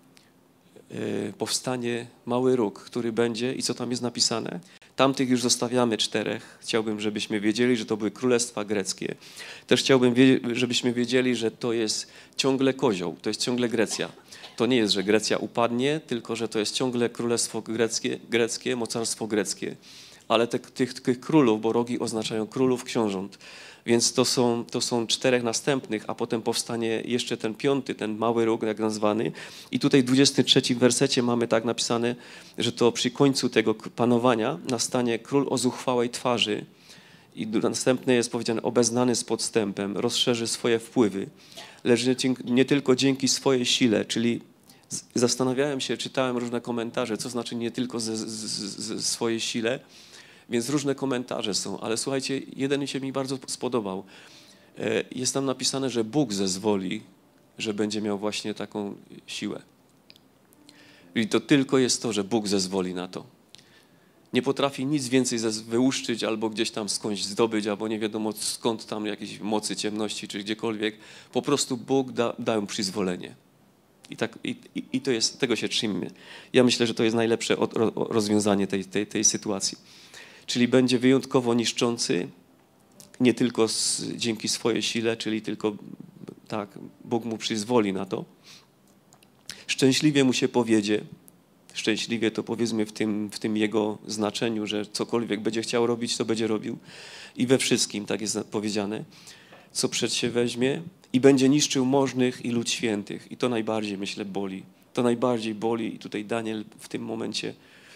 y, powstanie mały róg, który będzie, i co tam jest napisane? Tamtych już zostawiamy czterech. Chciałbym, żebyśmy wiedzieli, że to były królestwa greckie. Też chciałbym, żebyśmy wiedzieli, że to jest ciągle kozioł, to jest ciągle Grecja. To nie jest, że Grecja upadnie, tylko że to jest ciągle królestwo greckie, greckie mocarstwo greckie. Ale te, tych, tych królów, bo rogi oznaczają królów, książąt. Więc to są, to są czterech następnych, a potem powstanie jeszcze ten piąty, ten mały róg, jak nazwany. I tutaj w dwudziestym trzecim wersecie mamy tak napisane, że to przy końcu tego panowania nastanie król o zuchwałej twarzy. I następne jest powiedziane, obeznany z podstępem, rozszerzy swoje wpływy, lecz nie tylko dzięki swojej sile, czyli zastanawiałem się, czytałem różne komentarze, co znaczy nie tylko ze, ze, ze swojej sile, więc różne komentarze są, ale słuchajcie, jeden się mi bardzo spodobał. Jest tam napisane, że Bóg zezwoli, że będzie miał właśnie taką siłę. I to tylko jest to, że Bóg zezwoli na to. Nie potrafi nic więcej wyłuszczyć albo gdzieś tam skądś zdobyć, albo nie wiadomo skąd tam jakieś mocy ciemności czy gdziekolwiek. Po prostu Bóg da, da mu przyzwolenie. I, tak, i, i to jest, tego się trzymmy. Ja myślę, że to jest najlepsze od, ro, rozwiązanie tej, tej, tej sytuacji. Czyli będzie wyjątkowo niszczący, nie tylko z, dzięki swojej sile, czyli tylko tak, Bóg mu przyzwoli na to. Szczęśliwie mu się powiedzie, szczęśliwie to powiedzmy w tym, w tym jego znaczeniu, że cokolwiek będzie chciał robić, to będzie robił. I we wszystkim, tak jest powiedziane, co przed się weźmie i będzie niszczył możnych i lud świętych. I to najbardziej, myślę, boli. To najbardziej boli i tutaj Daniel w tym momencie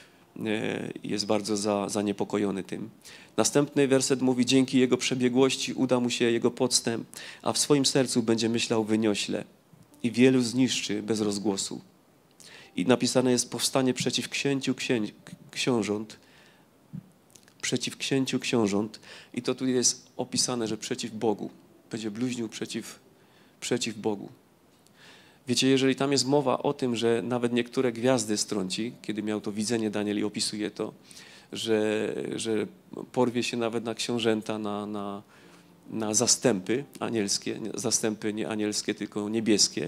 jest bardzo za, zaniepokojony tym. Następny werset mówi, dzięki jego przebiegłości uda mu się jego podstęp, a w swoim sercu będzie myślał wyniośle i wielu zniszczy bez rozgłosu. I napisane jest powstanie przeciw księciu księć, książąt, przeciw księciu książąt i to tu jest opisane, że przeciw Bogu. Będzie bluźnił przeciw, przeciw Bogu. Wiecie, jeżeli tam jest mowa o tym, że nawet niektóre gwiazdy strąci, kiedy miał to widzenie Daniel i opisuje to, że, że porwie się nawet na książęta, na, na, na zastępy anielskie, zastępy nie anielskie, tylko niebieskie,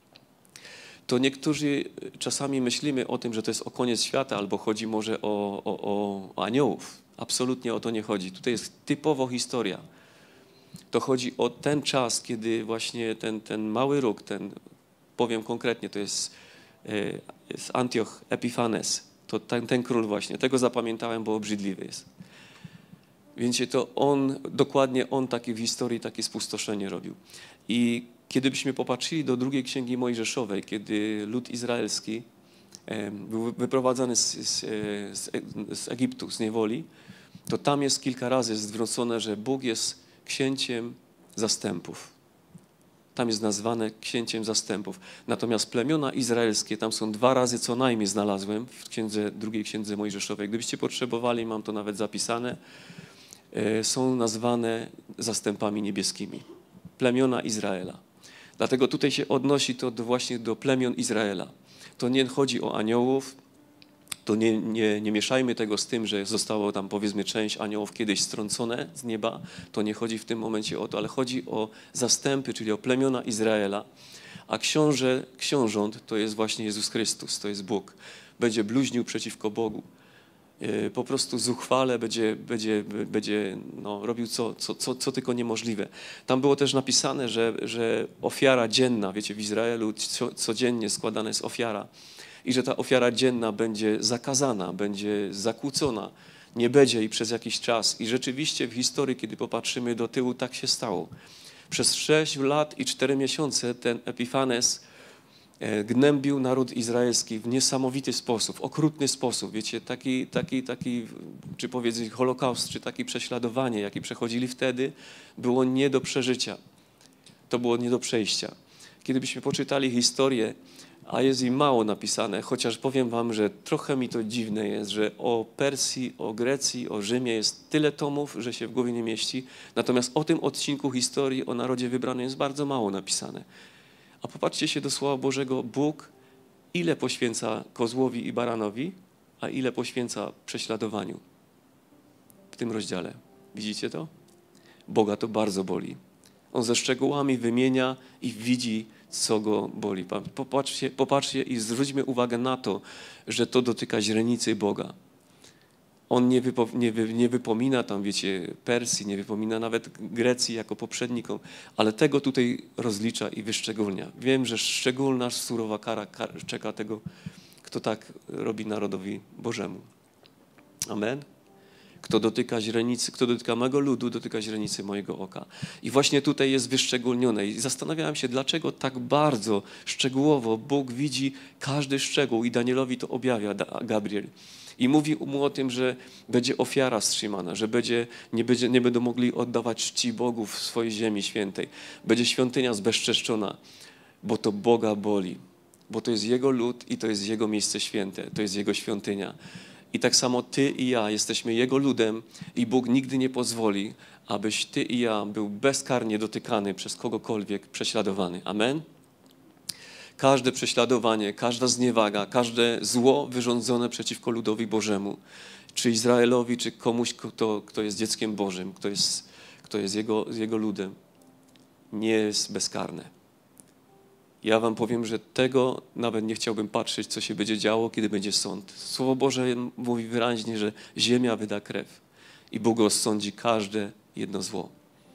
to niektórzy czasami myślimy o tym, że to jest o koniec świata, albo chodzi może o, o, o aniołów. Absolutnie o to nie chodzi. Tutaj jest typowo historia. To chodzi o ten czas, kiedy właśnie ten, ten mały róg, ten, powiem konkretnie, to jest, jest Antioch Epifanes, to ten, ten król właśnie. Tego zapamiętałem, bo obrzydliwy jest. Wiecie, to on, dokładnie on taki w historii takie spustoszenie robił. I kiedy byśmy popatrzyli do drugiej księgi Mojżeszowej, kiedy lud izraelski był wyprowadzany z, z, z, z Egiptu, z niewoli, to tam jest kilka razy zwrócone, że Bóg jest księciem zastępów. Tam jest nazwane księciem zastępów. Natomiast plemiona izraelskie, tam są dwa razy co najmniej znalazłem w księdze, drugiej księdze Mojżeszowej. Gdybyście potrzebowali, mam to nawet zapisane, są nazwane zastępami niebieskimi. Plemiona Izraela. Dlatego tutaj się odnosi to do, właśnie do plemion Izraela. To nie chodzi o aniołów, to nie, nie, nie mieszajmy tego z tym, że zostało tam powiedzmy część aniołów kiedyś strącone z nieba. To nie chodzi w tym momencie o to, ale chodzi o zastępy, czyli o plemiona Izraela. A książę, książąt to jest właśnie Jezus Chrystus, to jest Bóg. Będzie bluźnił przeciwko Bogu. Po prostu zuchwale będzie, będzie, będzie no, robił co, co, co, co tylko niemożliwe. Tam było też napisane, że, że ofiara dzienna, wiecie, w Izraelu codziennie składana jest ofiara. i że ta ofiara dzienna będzie zakazana, będzie zakłócona, nie będzie jej przez jakiś czas. I rzeczywiście w historii, kiedy popatrzymy do tyłu, tak się stało. Przez sześć lat i cztery miesiące ten Epifanes gnębił naród izraelski w niesamowity sposób, okrutny sposób. Wiecie, taki, taki, taki, czy powiedzieć Holokaust, czy takie prześladowanie, jakie przechodzili wtedy, było nie do przeżycia. To było nie do przejścia. Kiedybyśmy poczytali historię, a jest im mało napisane, chociaż powiem wam, że trochę mi to dziwne jest, że o Persji, o Grecji, o Rzymie jest tyle tomów, że się w głowie nie mieści. Natomiast o tym odcinku historii, o narodzie wybranym jest bardzo mało napisane. A popatrzcie się do Słowa Bożego, Bóg ile poświęca kozłowi i baranowi, a ile poświęca prześladowaniu w tym rozdziale. Widzicie to? Boga to bardzo boli. On ze szczegółami wymienia i widzi, co go boli. Popatrzcie, popatrzcie i zwróćmy uwagę na to, że to dotyka źrenicy Boga. On nie, wypo, nie, wy, nie wypomina tam, wiecie, Persji, nie wypomina nawet Grecji jako poprzednikom, ale tego tutaj rozlicza i wyszczególnia. Wiem, że szczególna, surowa kara, kara czeka tego, kto tak robi narodowi Bożemu. Amen. Kto dotyka źrenicy, kto dotyka mego ludu, dotyka źrenicy mojego oka. I właśnie tutaj jest wyszczególnione. I zastanawiałem się, dlaczego tak bardzo szczegółowo Bóg widzi każdy szczegół i Danielowi to objawia Gabriel. I mówi mu o tym, że będzie ofiara wstrzymana, że będzie, nie, będzie, nie będą mogli oddawać czci Bogów w swojej ziemi świętej. Będzie świątynia zbezczeszczona, bo to Boga boli. Bo to jest Jego lud i to jest Jego miejsce święte, to jest Jego świątynia. I tak samo ty i ja jesteśmy Jego ludem i Bóg nigdy nie pozwoli, abyś ty i ja był bezkarnie dotykany przez kogokolwiek prześladowany. Amen? Każde prześladowanie, każda zniewaga, każde zło wyrządzone przeciwko ludowi Bożemu, czy Izraelowi, czy komuś, kto, kto jest dzieckiem Bożym, kto jest, kto jest jego, jego ludem, nie jest bezkarne. Ja wam powiem, że tego nawet nie chciałbym patrzeć, co się będzie działo, kiedy będzie sąd. Słowo Boże mówi wyraźnie, że ziemia wyda krew i Bóg rozsądzi każde jedno zło.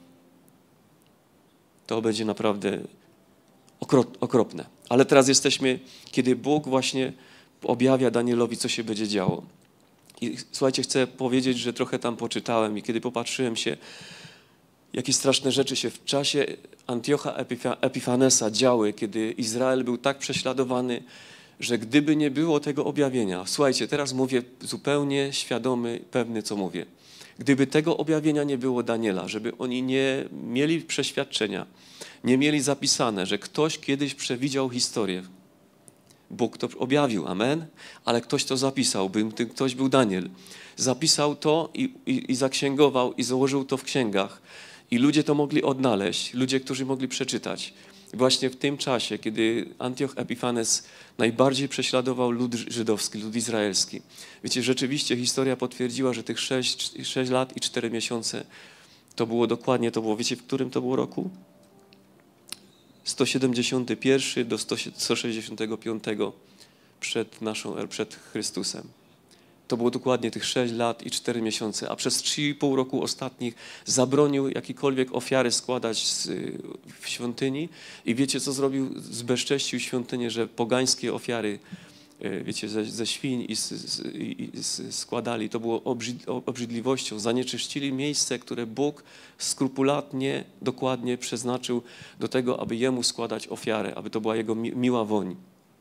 To będzie naprawdę okropne. Ale teraz jesteśmy, kiedy Bóg właśnie objawia Danielowi, co się będzie działo. I słuchajcie, chcę powiedzieć, że trochę tam poczytałem i kiedy popatrzyłem się, jakie straszne rzeczy się w czasie Antiocha Epifanesa działy, kiedy Izrael był tak prześladowany, że gdyby nie było tego objawienia, słuchajcie, teraz mówię zupełnie świadomy, pewny, co mówię. Gdyby tego objawienia nie było Daniela, żeby oni nie mieli przeświadczenia, nie mieli zapisane, że ktoś kiedyś przewidział historię. Bóg to objawił, amen? Ale ktoś to zapisał, by tym ktoś był Daniel. Zapisał to i, i, i zaksięgował i założył to w księgach. I ludzie to mogli odnaleźć, ludzie, którzy mogli przeczytać. I właśnie w tym czasie, kiedy Antioch Epifanes najbardziej prześladował lud żydowski, lud izraelski. Wiecie, rzeczywiście historia potwierdziła, że tych sześć, sześć lat i cztery miesiące to było dokładnie, to było, wiecie, w którym to było roku? sto siedemdziesiąty pierwszy do sto sześćdziesiątego piątego przed naszą, przed Chrystusem. To było dokładnie tych sześć lat i cztery miesiące, a przez trzy i pół roku ostatnich zabronił jakiekolwiek ofiary składać z, w świątyni i wiecie, co zrobił? Zbezcześcił świątynię, że pogańskie ofiary, wiecie, ze, ze świń i, z, i, i z, składali. To było obrzyd, obrzydliwością. Zanieczyścili miejsce, które Bóg skrupulatnie, dokładnie przeznaczył do tego, aby Jemu składać ofiarę, aby to była Jego mi, miła woń.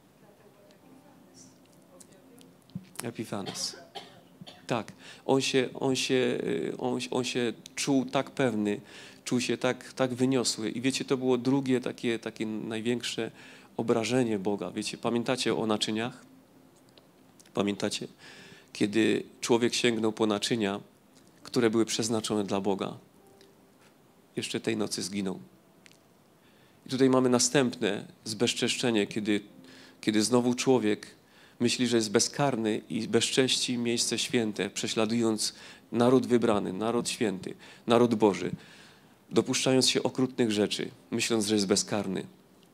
Epifanes. Tak, on się, on, się, on, on się czuł tak pewny, czuł się tak, tak wyniosły. I wiecie, to było drugie takie, takie największe obrażenie Boga. Wiecie, pamiętacie o naczyniach? Pamiętacie? Kiedy człowiek sięgnął po naczynia, które były przeznaczone dla Boga, jeszcze tej nocy zginął. I tutaj mamy następne zbezczeszczenie, kiedy, kiedy znowu człowiek myśli, że jest bezkarny i bezcześci miejsce święte, prześladując naród wybrany, naród święty, naród Boży, dopuszczając się okrutnych rzeczy, myśląc, że jest bezkarny.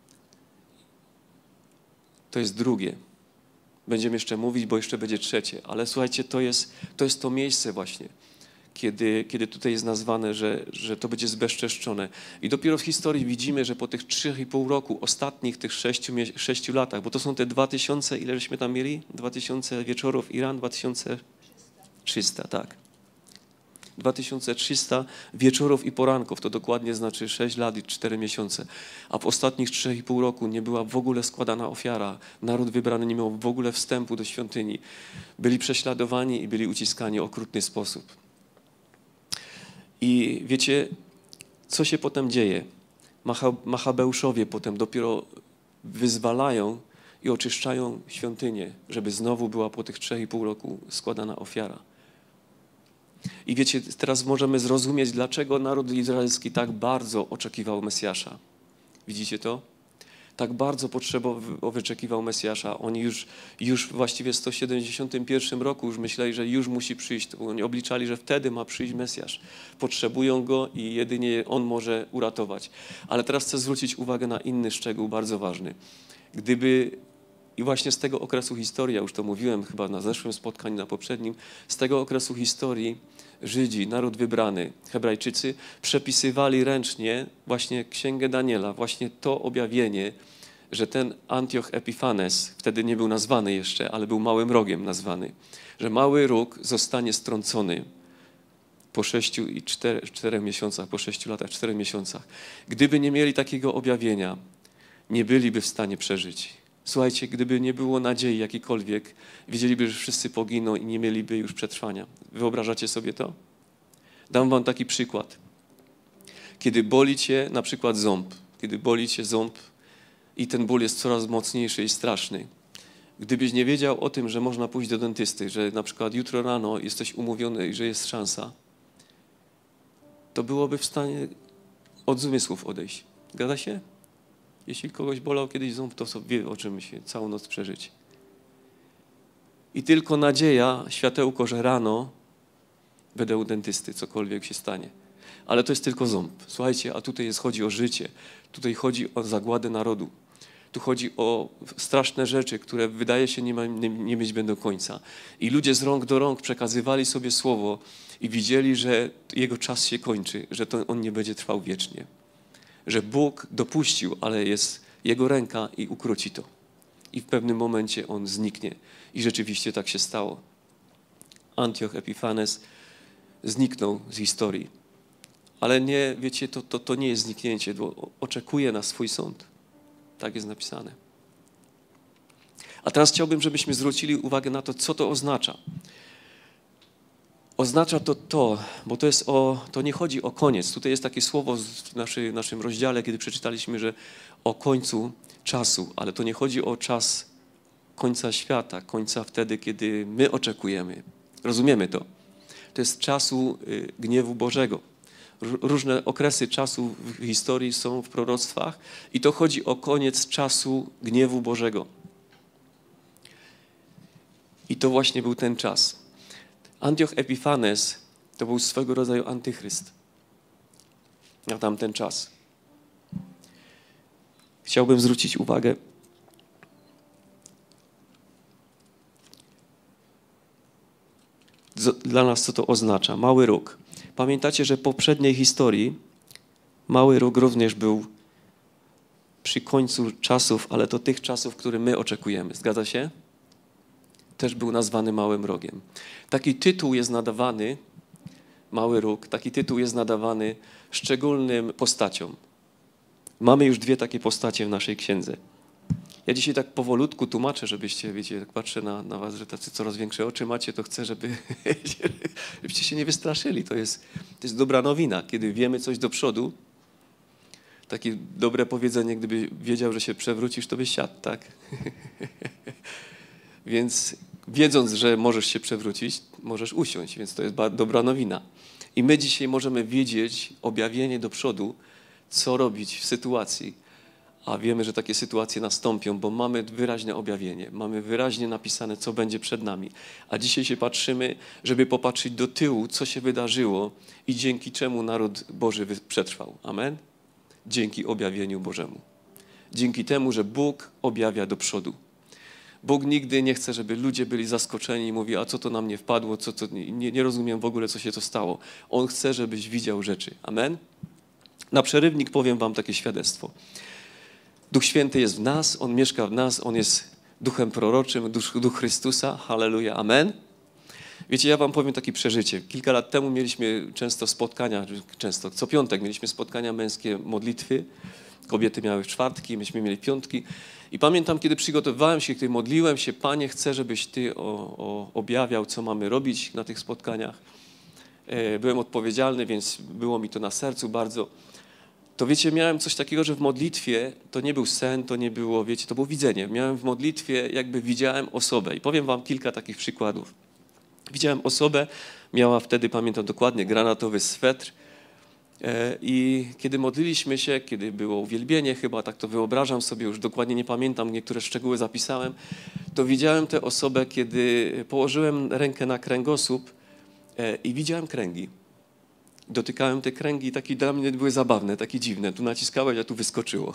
To jest drugie. Będziemy jeszcze mówić, bo jeszcze będzie trzecie. Ale słuchajcie, to jest to, jest to miejsce właśnie, kiedy, kiedy tutaj jest nazwane, że, że to będzie zbezczeszczone. I dopiero w historii widzimy, że po tych trzech i pół roku, ostatnich tych sześciu, sześciu latach, bo to są te dwa tysiące, ile żeśmy tam mieli? Dwa tysiące wieczorów Iran, dwa tysiące trzysta, tak. dwa tysiące trzysta wieczorów i poranków, to dokładnie znaczy sześć lat i cztery miesiące. A w ostatnich trzech i pół roku nie była w ogóle składana ofiara. Naród wybrany nie miał w ogóle wstępu do świątyni. Byli prześladowani i byli uciskani w okrutny sposób. I wiecie, co się potem dzieje? Macha, Machabeuszowie potem dopiero wyzwalają i oczyszczają świątynię, żeby znowu była po tych trzech i pół roku składana ofiara. I wiecie, teraz możemy zrozumieć, dlaczego naród izraelski tak bardzo oczekiwał Mesjasza. Widzicie to? Tak bardzo potrzebował, wyczekiwał Mesjasza. Oni już, już właściwie w sto siedemdziesiątym pierwszym roku już myśleli, że już musi przyjść. Oni obliczali, że wtedy ma przyjść Mesjasz. Potrzebują Go i jedynie On może uratować. Ale teraz chcę zwrócić uwagę na inny szczegół, bardzo ważny. Gdyby, i właśnie z tego okresu historii, ja już to mówiłem chyba na zeszłym spotkaniu, na poprzednim, z tego okresu historii Żydzi, naród wybrany, Hebrajczycy, przepisywali ręcznie właśnie Księgę Daniela, właśnie to objawienie, że ten Antioch Epifanes, wtedy nie był nazwany jeszcze, ale był małym rogiem nazwany, że mały róg zostanie strącony po sześciu i czterech, czterech miesiącach, po sześciu latach, czterech miesiącach. Gdyby nie mieli takiego objawienia, nie byliby w stanie przeżyć. Słuchajcie, gdyby nie było nadziei jakiejkolwiek, wiedzieliby, że wszyscy poginą i nie mieliby już przetrwania. Wyobrażacie sobie to? Dam wam taki przykład. Kiedy boli cię na przykład ząb, kiedy boli cię ząb i ten ból jest coraz mocniejszy i straszny. Gdybyś nie wiedział o tym, że można pójść do dentysty, że na przykład jutro rano jesteś umówiony i że jest szansa, to byłoby w stanie od zmysłów odejść. Zgadza się? Jeśli kogoś bolał kiedyś ząb, to sobie wie, o czym się całą noc przeżyć. I tylko nadzieja, światełko, że rano będę u dentysty, cokolwiek się stanie. Ale to jest tylko ząb. Słuchajcie, a tutaj jest, chodzi o życie. Tutaj chodzi o zagładę narodu. Tu chodzi o straszne rzeczy, które wydaje się nie, ma, nie, nie mieć będą końca. I ludzie z rąk do rąk przekazywali sobie słowo i widzieli, że jego czas się kończy, że to on nie będzie trwał wiecznie. Że Bóg dopuścił, ale jest Jego ręka i ukróci to. I w pewnym momencie on zniknie. I rzeczywiście tak się stało. Antioch Epifanes zniknął z historii. Ale nie, wiecie, to, to, to nie jest zniknięcie, bo oczekuje na swój sąd. Tak jest napisane. A teraz chciałbym, żebyśmy zwrócili uwagę na to, co to oznacza. Oznacza to to, bo to jest o, to nie chodzi o koniec. Tutaj jest takie słowo w naszej, naszym rozdziale, kiedy przeczytaliśmy, że o końcu czasu, ale to nie chodzi o czas końca świata, końca wtedy, kiedy my oczekujemy. Rozumiemy to. To jest czasu y, gniewu Bożego. Różne okresy czasu w historii są w proroctwach i to chodzi o koniec czasu gniewu Bożego. I to właśnie był ten czas. Antioch Epifanes to był swego rodzaju antychryst na tamten czas. Chciałbym zwrócić uwagę dla nas, co to oznacza. Mały róg. Pamiętacie, że w poprzedniej historii mały róg również był przy końcu czasów, ale to tych czasów, które my oczekujemy. Zgadza się? Też był nazwany małym rogiem. Taki tytuł jest nadawany, mały róg, taki tytuł jest nadawany szczególnym postaciom. Mamy już dwie takie postacie w naszej księdze. Ja dzisiaj tak powolutku tłumaczę, żebyście, wiecie, jak patrzę na, na was, że tacy coraz większe oczy macie, to chcę, żeby, żebyście się nie wystraszyli. To jest, to jest dobra nowina, kiedy wiemy coś do przodu. Takie dobre powiedzenie, gdyby wiedział, że się przewrócisz, to byś siadł, tak? Więc wiedząc, że możesz się przewrócić, możesz usiąść, więc to jest dobra nowina. I my dzisiaj możemy wiedzieć objawienie do przodu, co robić w sytuacji, a wiemy, że takie sytuacje nastąpią, bo mamy wyraźne objawienie, mamy wyraźnie napisane, co będzie przed nami. A dzisiaj się patrzymy, żeby popatrzeć do tyłu, co się wydarzyło i dzięki czemu naród Boży przetrwał. Amen? Dzięki objawieniu Bożemu. Dzięki temu, że Bóg objawia do przodu. Bóg nigdy nie chce, żeby ludzie byli zaskoczeni i mówi, a co to nam nie wpadło, co to, nie, nie rozumiem w ogóle, co się to stało. On chce, żebyś widział rzeczy. Amen? Na przerywnik powiem wam takie świadectwo. Duch Święty jest w nas, On mieszka w nas, On jest duchem proroczym, duch, duch Chrystusa. Halleluja, amen. Wiecie, ja wam powiem takie przeżycie. Kilka lat temu mieliśmy często spotkania, często, co piątek mieliśmy spotkania męskie, modlitwy. Kobiety miały w czwartki, myśmy mieli piątki. I pamiętam, kiedy przygotowywałem się, kiedy modliłem się, Panie, chcę, żebyś Ty o, o, objawiał, co mamy robić na tych spotkaniach. Byłem odpowiedzialny, więc było mi to na sercu bardzo. To wiecie, miałem coś takiego, że w modlitwie to nie był sen, to nie było, wiecie, to było widzenie. Miałem w modlitwie, jakby widziałem osobę. I powiem wam kilka takich przykładów. Widziałem osobę, miała wtedy, pamiętam dokładnie, granatowy swetr. I kiedy modliliśmy się, kiedy było uwielbienie, chyba tak to wyobrażam sobie, już dokładnie nie pamiętam, niektóre szczegóły zapisałem, to widziałem tę osobę, kiedy położyłem rękę na kręgosłup i widziałem kręgi. Dotykałem te kręgi i takie dla mnie były zabawne, takie dziwne. Tu naciskałeś, a tu wyskoczyło.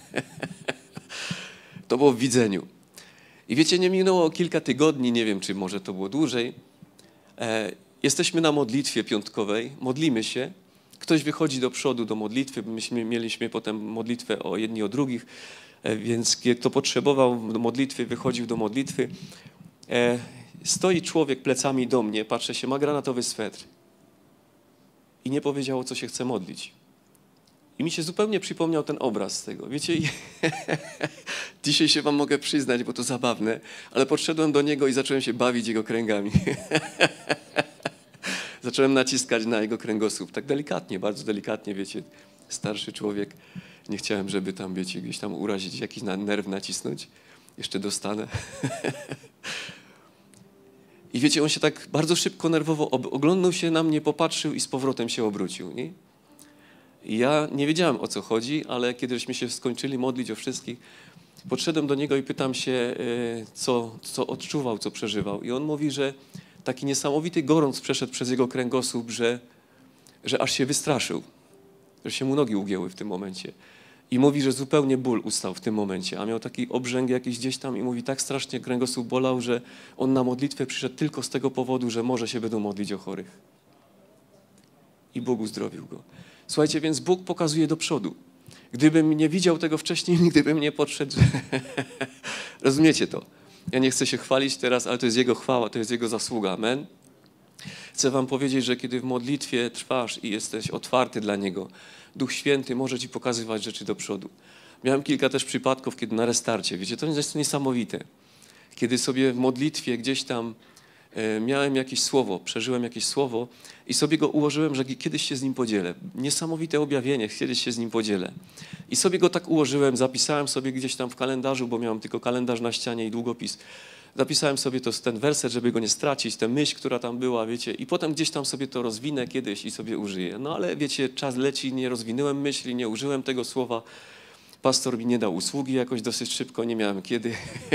To było w widzeniu. I wiecie, nie minęło kilka tygodni, nie wiem, czy może to było dłużej. E, jesteśmy na modlitwie piątkowej, modlimy się. Ktoś wychodzi do przodu do modlitwy, myśmy mieliśmy potem modlitwę o jedni o drugich, e, więc kto potrzebował do modlitwy, wychodził do modlitwy. E, stoi człowiek plecami do mnie, patrzę się, ma granatowy swetr. I nie powiedział, o co się chce modlić. I mi się zupełnie przypomniał ten obraz z tego. Wiecie, dzisiaj się wam mogę przyznać, bo to zabawne, ale podszedłem do niego i zacząłem się bawić jego kręgami. Zacząłem naciskać na jego kręgosłup. Tak delikatnie, bardzo delikatnie, wiecie, starszy człowiek. Nie chciałem, żeby tam, wiecie, gdzieś tam urazić, jakiś nerw nacisnąć. Jeszcze dostanę. I wiecie, on się tak bardzo szybko, nerwowo oglądnął się na mnie, popatrzył i z powrotem się obrócił. Nie? I ja nie wiedziałem, o co chodzi, ale kiedyśmy się skończyli modlić o wszystkich, podszedłem do niego i pytam się, co, co odczuwał, co przeżywał. I on mówi, że taki niesamowity gorąc przeszedł przez jego kręgosłup, że, że aż się wystraszył, że się mu nogi ugięły w tym momencie. I mówi, że zupełnie ból ustał w tym momencie, a miał taki obrzęk jakiś gdzieś tam i mówi, tak strasznie kręgosłup bolał, że on na modlitwę przyszedł tylko z tego powodu, że może się będą modlić o chorych. I Bóg uzdrowił go. Słuchajcie, więc Bóg pokazuje do przodu. Gdybym nie widział tego wcześniej, nigdy bym nie podszedł. Rozumiecie to? Ja nie chcę się chwalić teraz, ale to jest Jego chwała, to jest Jego zasługa. Amen. Chcę wam powiedzieć, że kiedy w modlitwie trwasz i jesteś otwarty dla Niego, Duch Święty może ci pokazywać rzeczy do przodu. Miałem kilka też przypadków, kiedy na restarcie, wiecie, to jest niesamowite. Kiedy sobie w modlitwie gdzieś tam e, miałem jakieś słowo, przeżyłem jakieś słowo i sobie go ułożyłem, że kiedyś się z nim podzielę. Niesamowite objawienie, kiedyś się z nim podzielę. I sobie go tak ułożyłem, zapisałem sobie gdzieś tam w kalendarzu, bo miałem tylko kalendarz na ścianie i długopis. Zapisałem sobie to, ten werset, żeby go nie stracić, tę myśl, która tam była, wiecie, i potem gdzieś tam sobie to rozwinę kiedyś i sobie użyję. No ale wiecie, czas leci, nie rozwinąłem myśli, nie użyłem tego słowa. Pastor mi nie dał usługi jakoś dosyć szybko, nie miałem kiedy.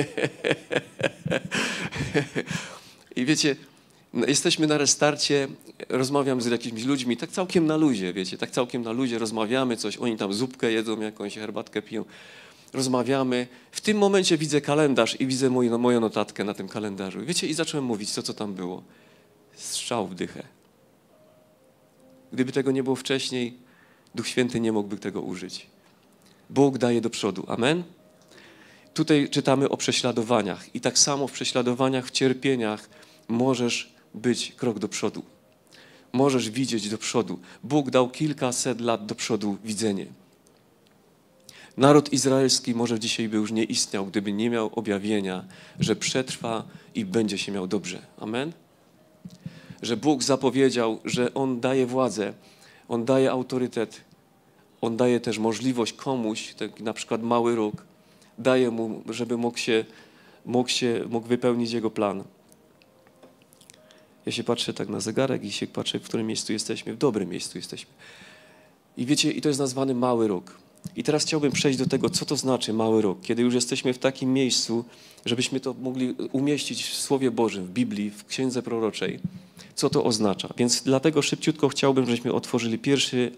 I wiecie, no, jesteśmy na restarcie, rozmawiam z jakimiś ludźmi, tak całkiem na luzie, wiecie, tak całkiem na luzie, rozmawiamy coś, oni tam zupkę jedzą, jakąś herbatkę piją. Rozmawiamy. W tym momencie widzę kalendarz i widzę moją, moją notatkę na tym kalendarzu. I wiecie, i zacząłem mówić to, co tam było. Strzał w dychę. Gdyby tego nie było wcześniej, Duch Święty nie mógłby tego użyć. Bóg daje do przodu. Amen? Tutaj czytamy o prześladowaniach. I tak samo w prześladowaniach, w cierpieniach możesz być krok do przodu. Możesz widzieć do przodu. Bóg dał kilkaset lat do przodu widzenie. Naród izraelski może dzisiaj by już nie istniał, gdyby nie miał objawienia, że przetrwa i będzie się miał dobrze. Amen? Że Bóg zapowiedział, że On daje władzę, On daje autorytet, On daje też możliwość komuś, tak na przykład mały róg, daje mu, żeby mógł się, mógł się, mógł wypełnić Jego plan. Ja się patrzę tak na zegarek i się patrzę, w którym miejscu jesteśmy, w dobrym miejscu jesteśmy. I wiecie, i to jest nazwany mały róg. I teraz chciałbym przejść do tego, co to znaczy mały róg, kiedy już jesteśmy w takim miejscu, żebyśmy to mogli umieścić w Słowie Bożym, w Biblii, w Księdze Proroczej, co to oznacza. Więc dlatego szybciutko chciałbym, żebyśmy otworzyli pierwszy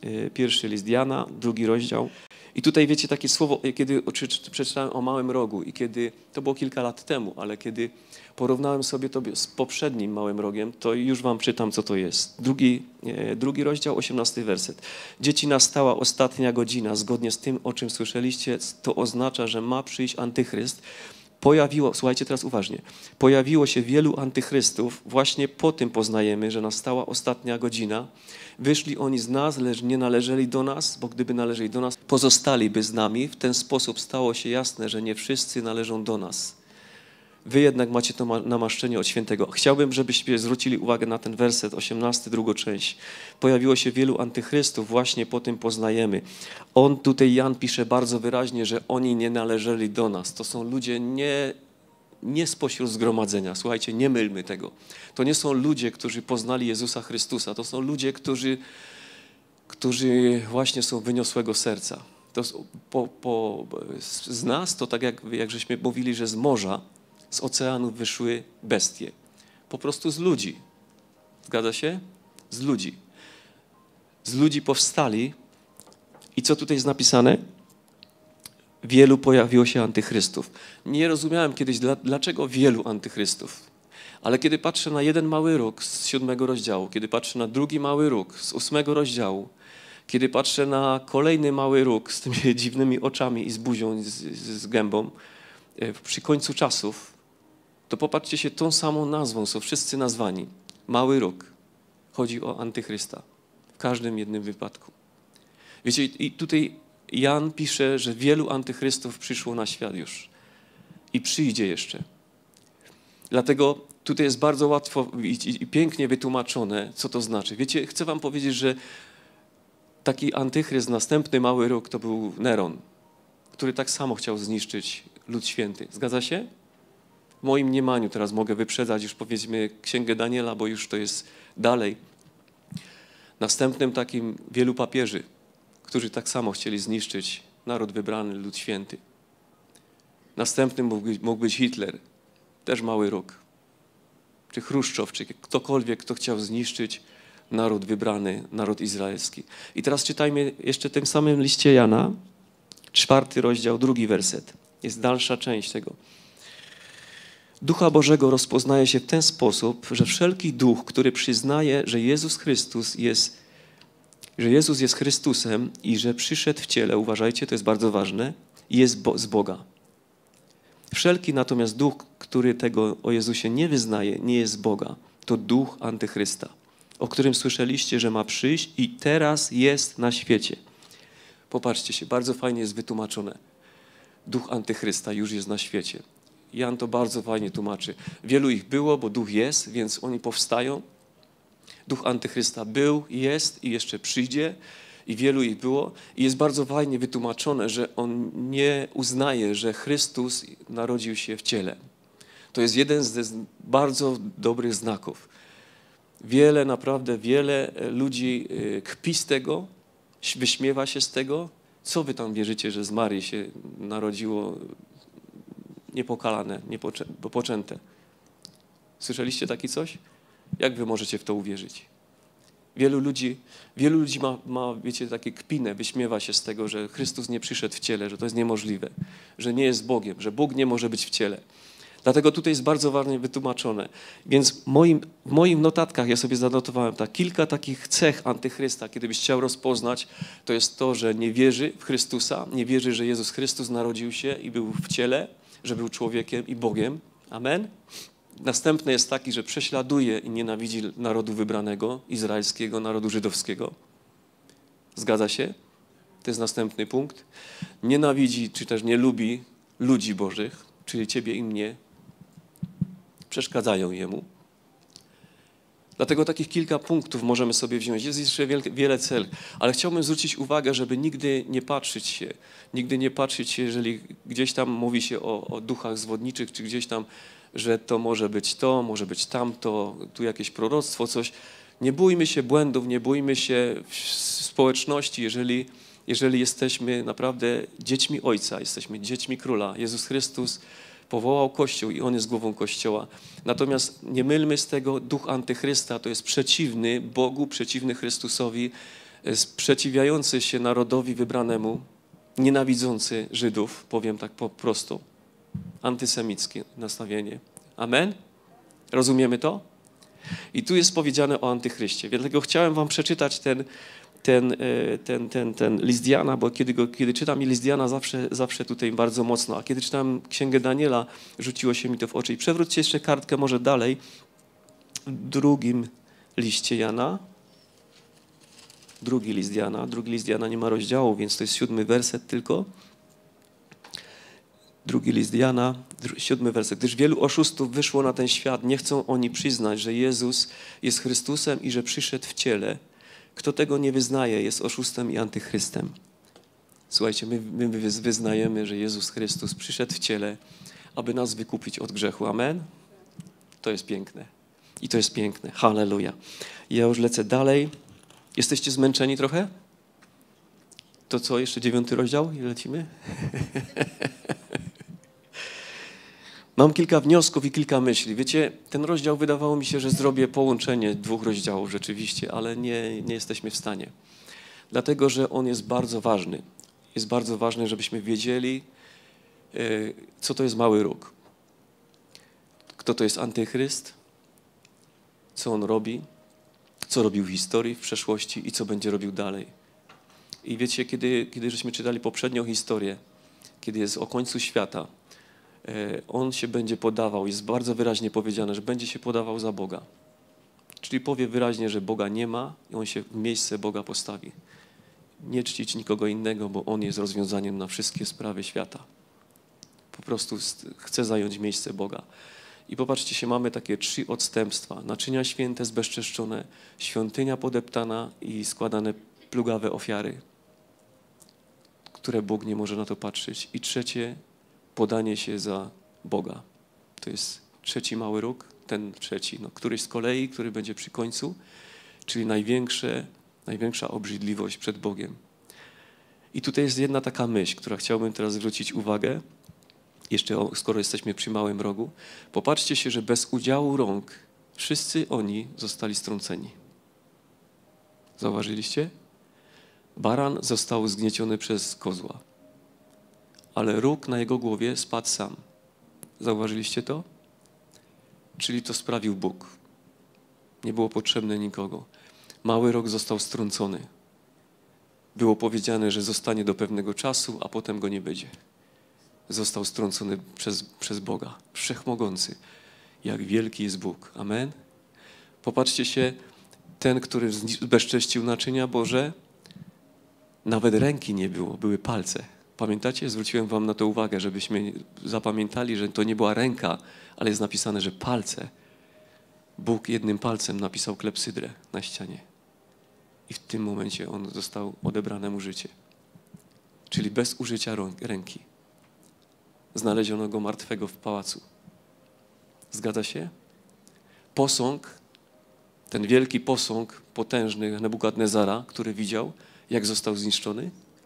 pierwszy list Jana, drugi rozdział. I tutaj wiecie takie słowo, kiedy przeczytałem o małym rogu i kiedy, to było kilka lat temu, ale kiedy porównałem sobie to z poprzednim małym rogiem, to już wam czytam, co to jest. Drugi, drugi rozdział, osiemnasty werset. Dzieci, nastała ostatnia godzina, zgodnie z tym, o czym słyszeliście, to oznacza, że ma przyjść antychryst. Pojawiło, słuchajcie teraz uważnie, pojawiło się wielu antychrystów, właśnie po tym poznajemy, że nastała ostatnia godzina. Wyszli oni z nas, lecz nie należeli do nas, bo gdyby należeli do nas, pozostaliby z nami. W ten sposób stało się jasne, że nie wszyscy należą do nas. Wy jednak macie to namaszczenie od świętego. Chciałbym, żebyście zwrócili uwagę na ten werset, osiemnasty, drugą część. Pojawiło się wielu antychrystów, właśnie po tym poznajemy. On tutaj, Jan pisze bardzo wyraźnie, że oni nie należeli do nas. To są ludzie nie, nie spośród zgromadzenia. Słuchajcie, nie mylmy tego. To nie są ludzie, którzy poznali Jezusa Chrystusa. To są ludzie, którzy, którzy właśnie są wyniosłego serca. To po, po, z nas to tak jak, jak żeśmy mówili, że z morza, z oceanów wyszły bestie. Po prostu z ludzi. Zgadza się? Z ludzi. Z ludzi powstali. I co tutaj jest napisane? Wielu pojawiło się antychrystów. Nie rozumiałem kiedyś, dlaczego wielu antychrystów. Ale kiedy patrzę na jeden mały róg z siódmego rozdziału, kiedy patrzę na drugi mały róg z ósmego rozdziału, kiedy patrzę na kolejny mały róg z tymi dziwnymi oczami i z buzią, z, z, z gębą, przy końcu czasów, to popatrzcie się, tą samą nazwą są wszyscy nazwani. Mały róg. Chodzi o antychrysta. W każdym jednym wypadku. Wiecie, i tutaj Jan pisze, że wielu antychrystów przyszło na świat już. I przyjdzie jeszcze. Dlatego tutaj jest bardzo łatwo i, i pięknie wytłumaczone, co to znaczy. Wiecie, chcę wam powiedzieć, że taki antychryst, następny mały róg, to był Neron, który tak samo chciał zniszczyć lud święty. Zgadza się? W moim mniemaniu, teraz mogę wyprzedzać już powiedzmy Księgę Daniela, bo już to jest dalej. Następnym takim wielu papieży, którzy tak samo chcieli zniszczyć naród wybrany, lud święty. Następnym mógł być, mógł być Hitler, też mały róg. Czy Chruszczow, czy ktokolwiek, kto chciał zniszczyć naród wybrany, naród izraelski. I teraz czytajmy jeszcze w tym samym liście Jana, czwarty rozdział, drugi werset. Jest dalsza część tego. Ducha Bożego rozpoznaje się w ten sposób, że wszelki duch, który przyznaje, że Jezus Chrystus jest, że Jezus jest Chrystusem i że przyszedł w ciele, uważajcie, to jest bardzo ważne, jest bo, z Boga. Wszelki natomiast duch, który tego o Jezusie nie wyznaje, nie jest z Boga. To duch antychrysta, o którym słyszeliście, że ma przyjść i teraz jest na świecie. Popatrzcie się, bardzo fajnie jest wytłumaczone. Duch antychrysta już jest na świecie. Jan to bardzo fajnie tłumaczy. Wielu ich było, bo duch jest, więc oni powstają. Duch antychrysta był, jest i jeszcze przyjdzie. I wielu ich było. I jest bardzo fajnie wytłumaczone, że on nie uznaje, że Chrystus narodził się w ciele. To jest jeden z bardzo dobrych znaków. Wiele, naprawdę wiele ludzi kpi z tego, wyśmiewa się z tego. Co wy tam wierzycie, że z Marii się narodziło niepokalane, niepoczęte? Słyszeliście takie coś? Jak wy możecie w to uwierzyć? Wielu ludzi, wielu ludzi ma, ma, wiecie, takie kpinę, wyśmiewa się z tego, że Chrystus nie przyszedł w ciele, że to jest niemożliwe, że nie jest Bogiem, że Bóg nie może być w ciele. Dlatego tutaj jest bardzo ważnie wytłumaczone. Więc w moim, w moich notatkach ja sobie zanotowałem tak, kilka takich cech antychrysta, kiedy byś chciał rozpoznać, to jest to, że nie wierzy w Chrystusa, nie wierzy, że Jezus Chrystus narodził się i był w ciele, że był człowiekiem i Bogiem. Amen. Następny jest taki, że prześladuje i nienawidzi narodu wybranego, izraelskiego, narodu żydowskiego. Zgadza się? To jest następny punkt. Nienawidzi, czy też nie lubi ludzi bożych, czyli ciebie i mnie. Przeszkadzają jemu. Dlatego takich kilka punktów możemy sobie wziąć. Jest jeszcze wiele, wiele cel, ale chciałbym zwrócić uwagę, żeby nigdy nie patrzeć się, nigdy nie patrzeć się, jeżeli gdzieś tam mówi się o, o duchach zwodniczych, czy gdzieś tam, że to może być to, może być tamto, tu jakieś proroctwo, coś. Nie bójmy się błędów, nie bójmy się w społeczności, jeżeli, jeżeli jesteśmy naprawdę dziećmi Ojca, jesteśmy dziećmi Króla. Jezus Chrystus powołał Kościół i On jest głową Kościoła. Natomiast nie mylmy z tego, duch antychrysta to jest przeciwny Bogu, przeciwny Chrystusowi, sprzeciwiający się narodowi wybranemu, nienawidzący Żydów, powiem tak po prostu, antysemickie nastawienie. Amen? Rozumiemy to? I tu jest powiedziane o antychryście. Dlatego chciałem wam przeczytać ten, ten, ten, ten, ten list Jana, bo kiedy, go, kiedy czytam list Jana, zawsze, zawsze tutaj bardzo mocno, a kiedy czytałem Księgę Daniela, rzuciło się mi to w oczy. I przewróćcie jeszcze kartkę może dalej, w drugim liście Jana. Drugi list Jana. Drugi list Jana nie ma rozdziału, więc to jest siódmy werset tylko. Drugi list Jana, siódmy werset. Gdyż wielu oszustów wyszło na ten świat, nie chcą oni przyznać, że Jezus jest Chrystusem i że przyszedł w ciele. Kto tego nie wyznaje, jest oszustem i antychrystem. Słuchajcie, my, my wyznajemy, że Jezus Chrystus przyszedł w ciele, aby nas wykupić od grzechu. Amen? To jest piękne. I to jest piękne. Halleluja. Ja już lecę dalej. Jesteście zmęczeni trochę? To co, jeszcze dziewiąty rozdział i lecimy? Mam kilka wniosków i kilka myśli. Wiecie, ten rozdział wydawało mi się, że zrobię połączenie dwóch rozdziałów rzeczywiście, ale nie, nie jesteśmy w stanie. Dlatego, że on jest bardzo ważny. Jest bardzo ważne, żebyśmy wiedzieli, co to jest mały róg. Kto to jest antychryst, co on robi, co robił w historii, w przeszłości i co będzie robił dalej. I wiecie, kiedy, kiedy żeśmy czytali poprzednią historię, kiedy jest o końcu świata, on się będzie podawał, jest bardzo wyraźnie powiedziane, że będzie się podawał za Boga. Czyli powie wyraźnie, że Boga nie ma i on się w miejsce Boga postawi. Nie czcić nikogo innego, bo on jest rozwiązaniem na wszystkie sprawy świata. Po prostu chce zająć miejsce Boga. I popatrzcie się, mamy takie trzy odstępstwa. Naczynia święte zbezczeszczone, świątynia podeptana i składane plugawe ofiary, które Bóg nie może na to patrzeć. I trzecie, podanie się za Boga. To jest trzeci mały róg, ten trzeci, no, któryś z kolei, który będzie przy końcu, czyli największe, największa obrzydliwość przed Bogiem. I tutaj jest jedna taka myśl, która chciałbym teraz zwrócić uwagę, jeszcze o, skoro jesteśmy przy małym rogu. Popatrzcie się, że bez udziału rąk wszyscy oni zostali strąceni. Zauważyliście? Baran został zgnieciony przez kozła, ale róg na jego głowie spadł sam. Zauważyliście to? Czyli to sprawił Bóg. Nie było potrzebne nikogo. Mały róg został strącony. Było powiedziane, że zostanie do pewnego czasu, a potem go nie będzie. Został strącony przez, przez Boga. Wszechmogący. Jak wielki jest Bóg. Amen? Popatrzcie się, ten, który zbezcześcił naczynia Boże, nawet ręki nie było, były palce. Pamiętacie? Zwróciłem wam na to uwagę, żebyśmy zapamiętali, że to nie była ręka, ale jest napisane, że palce. Bóg jednym palcem napisał klepsydrę na ścianie. I w tym momencie on został odebrane mu życie. Czyli bez użycia ręki. Znaleziono go martwego w pałacu. Zgadza się? Posąg, ten wielki posąg potężny Nebukadnezara, który widział, jak został zniszczony?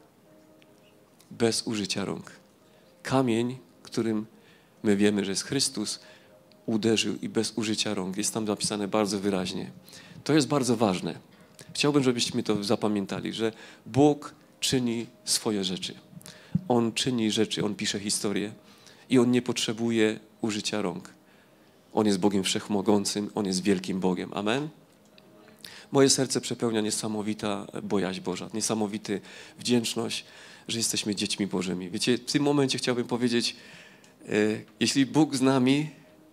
Bez użycia rąk. Kamień, którym my wiemy, że jest Chrystus, uderzył i bez użycia rąk. Jest tam napisane bardzo wyraźnie. To jest bardzo ważne. Chciałbym, żebyśmy to zapamiętali, że Bóg czyni swoje rzeczy. On czyni rzeczy, On pisze historię i On nie potrzebuje użycia rąk. On jest Bogiem Wszechmogącym, On jest wielkim Bogiem. Amen? Moje serce przepełnia niesamowita bojaźń Boża, niesamowita wdzięczność, że jesteśmy dziećmi Bożymi. Wiecie, w tym momencie chciałbym powiedzieć, e, jeśli Bóg z nami,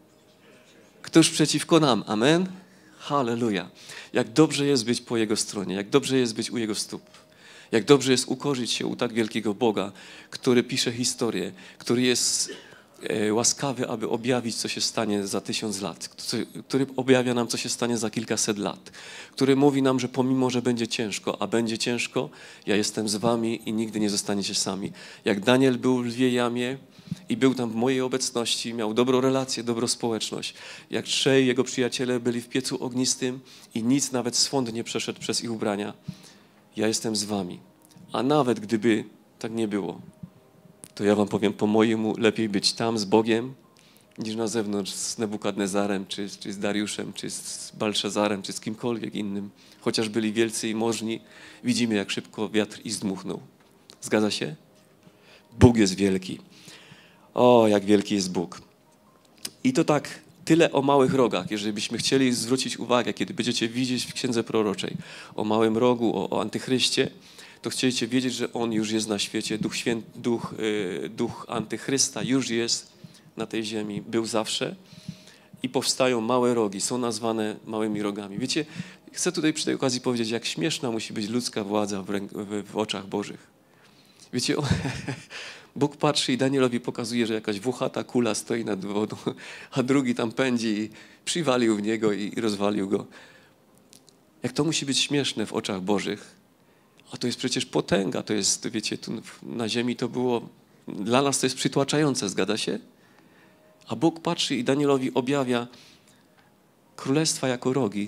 któż przeciwko nam? Amen? Halleluja. Jak dobrze jest być po Jego stronie, jak dobrze jest być u Jego stóp. Jak dobrze jest ukorzyć się u tak wielkiego Boga, który pisze historię, który jest e, łaskawy, aby objawić, co się stanie za tysiąc lat, który objawia nam, co się stanie za kilkaset lat, który mówi nam, że pomimo, że będzie ciężko, a będzie ciężko, ja jestem z wami i nigdy nie zostaniecie sami. Jak Daniel był w lwiej jamie i był tam w mojej obecności, miał dobrą relację, dobrą społeczność. Jak trzej jego przyjaciele byli w piecu ognistym i nic, nawet swąd nie przeszedł przez ich ubrania. Ja jestem z wami. A nawet gdyby tak nie było, to ja wam powiem, po mojemu lepiej być tam z Bogiem, niż na zewnątrz z Nebukadnezarem, czy, czy z Dariuszem, czy z Balszazarem, czy z kimkolwiek innym. Chociaż byli wielcy i możni, widzimy, jak szybko wiatr ich zdmuchnął. Zgadza się? Bóg jest wielki. O, jak wielki jest Bóg. I to tak tyle o małych rogach. Jeżeli byśmy chcieli zwrócić uwagę, kiedy będziecie widzieć w Księdze Proroczej o małym rogu, o, o Antychryście, to chcieliście wiedzieć, że On już jest na świecie. Duch, święty, duch, yy, duch Antychrysta już jest na tej ziemi. Był zawsze. I powstają małe rogi. Są nazwane małymi rogami. Wiecie, chcę tutaj przy tej okazji powiedzieć, jak śmieszna musi być ludzka władza w, ręk- w, w oczach Bożych. Wiecie, on, Bóg patrzy i Danielowi pokazuje, że jakaś włochata kula stoi nad wodą, a drugi tam pędzi i przywalił w niego i, i rozwalił go. Jak to musi być śmieszne w oczach Bożych. A to jest przecież potęga, to jest, wiecie, tu na ziemi to było, dla nas to jest przytłaczające, zgadza się? A Bóg patrzy i Danielowi objawia królestwa jako rogi.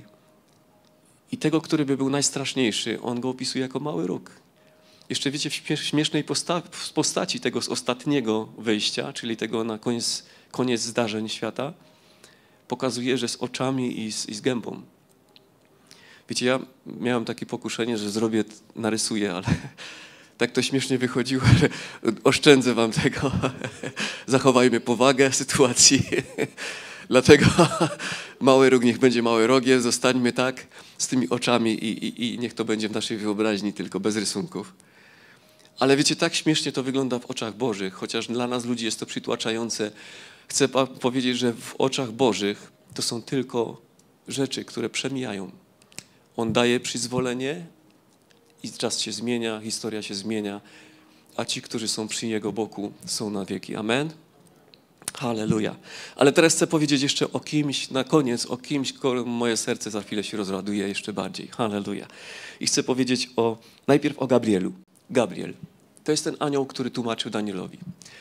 I tego, który by był najstraszniejszy, on go opisuje jako mały róg. Jeszcze wiecie, w śmiesznej posta w postaci tego z ostatniego wejścia, czyli tego na koniec, koniec zdarzeń świata, pokazuje, że z oczami i z, i z gębą. Wiecie, ja miałem takie pokuszenie, że zrobię, narysuję, ale tak to śmiesznie wychodziło, że oszczędzę wam tego. Zachowajmy powagę sytuacji. Dlatego mały róg niech będzie mały rogiem, zostańmy tak z tymi oczami i, i, i niech to będzie w naszej wyobraźni, tylko bez rysunków. Ale wiecie, tak śmiesznie to wygląda w oczach Bożych, chociaż dla nas ludzi jest to przytłaczające. Chcę powiedzieć, że w oczach Bożych to są tylko rzeczy, które przemijają. On daje przyzwolenie i czas się zmienia, historia się zmienia, a ci, którzy są przy Jego boku, są na wieki. Amen? Halleluja. Ale teraz chcę powiedzieć jeszcze o kimś, na koniec, o kimś, moje serce za chwilę się rozraduje jeszcze bardziej. Halleluja. I chcę powiedzieć o, najpierw o Gabrielu. Gabriel. To jest ten anioł, który tłumaczył Danielowi.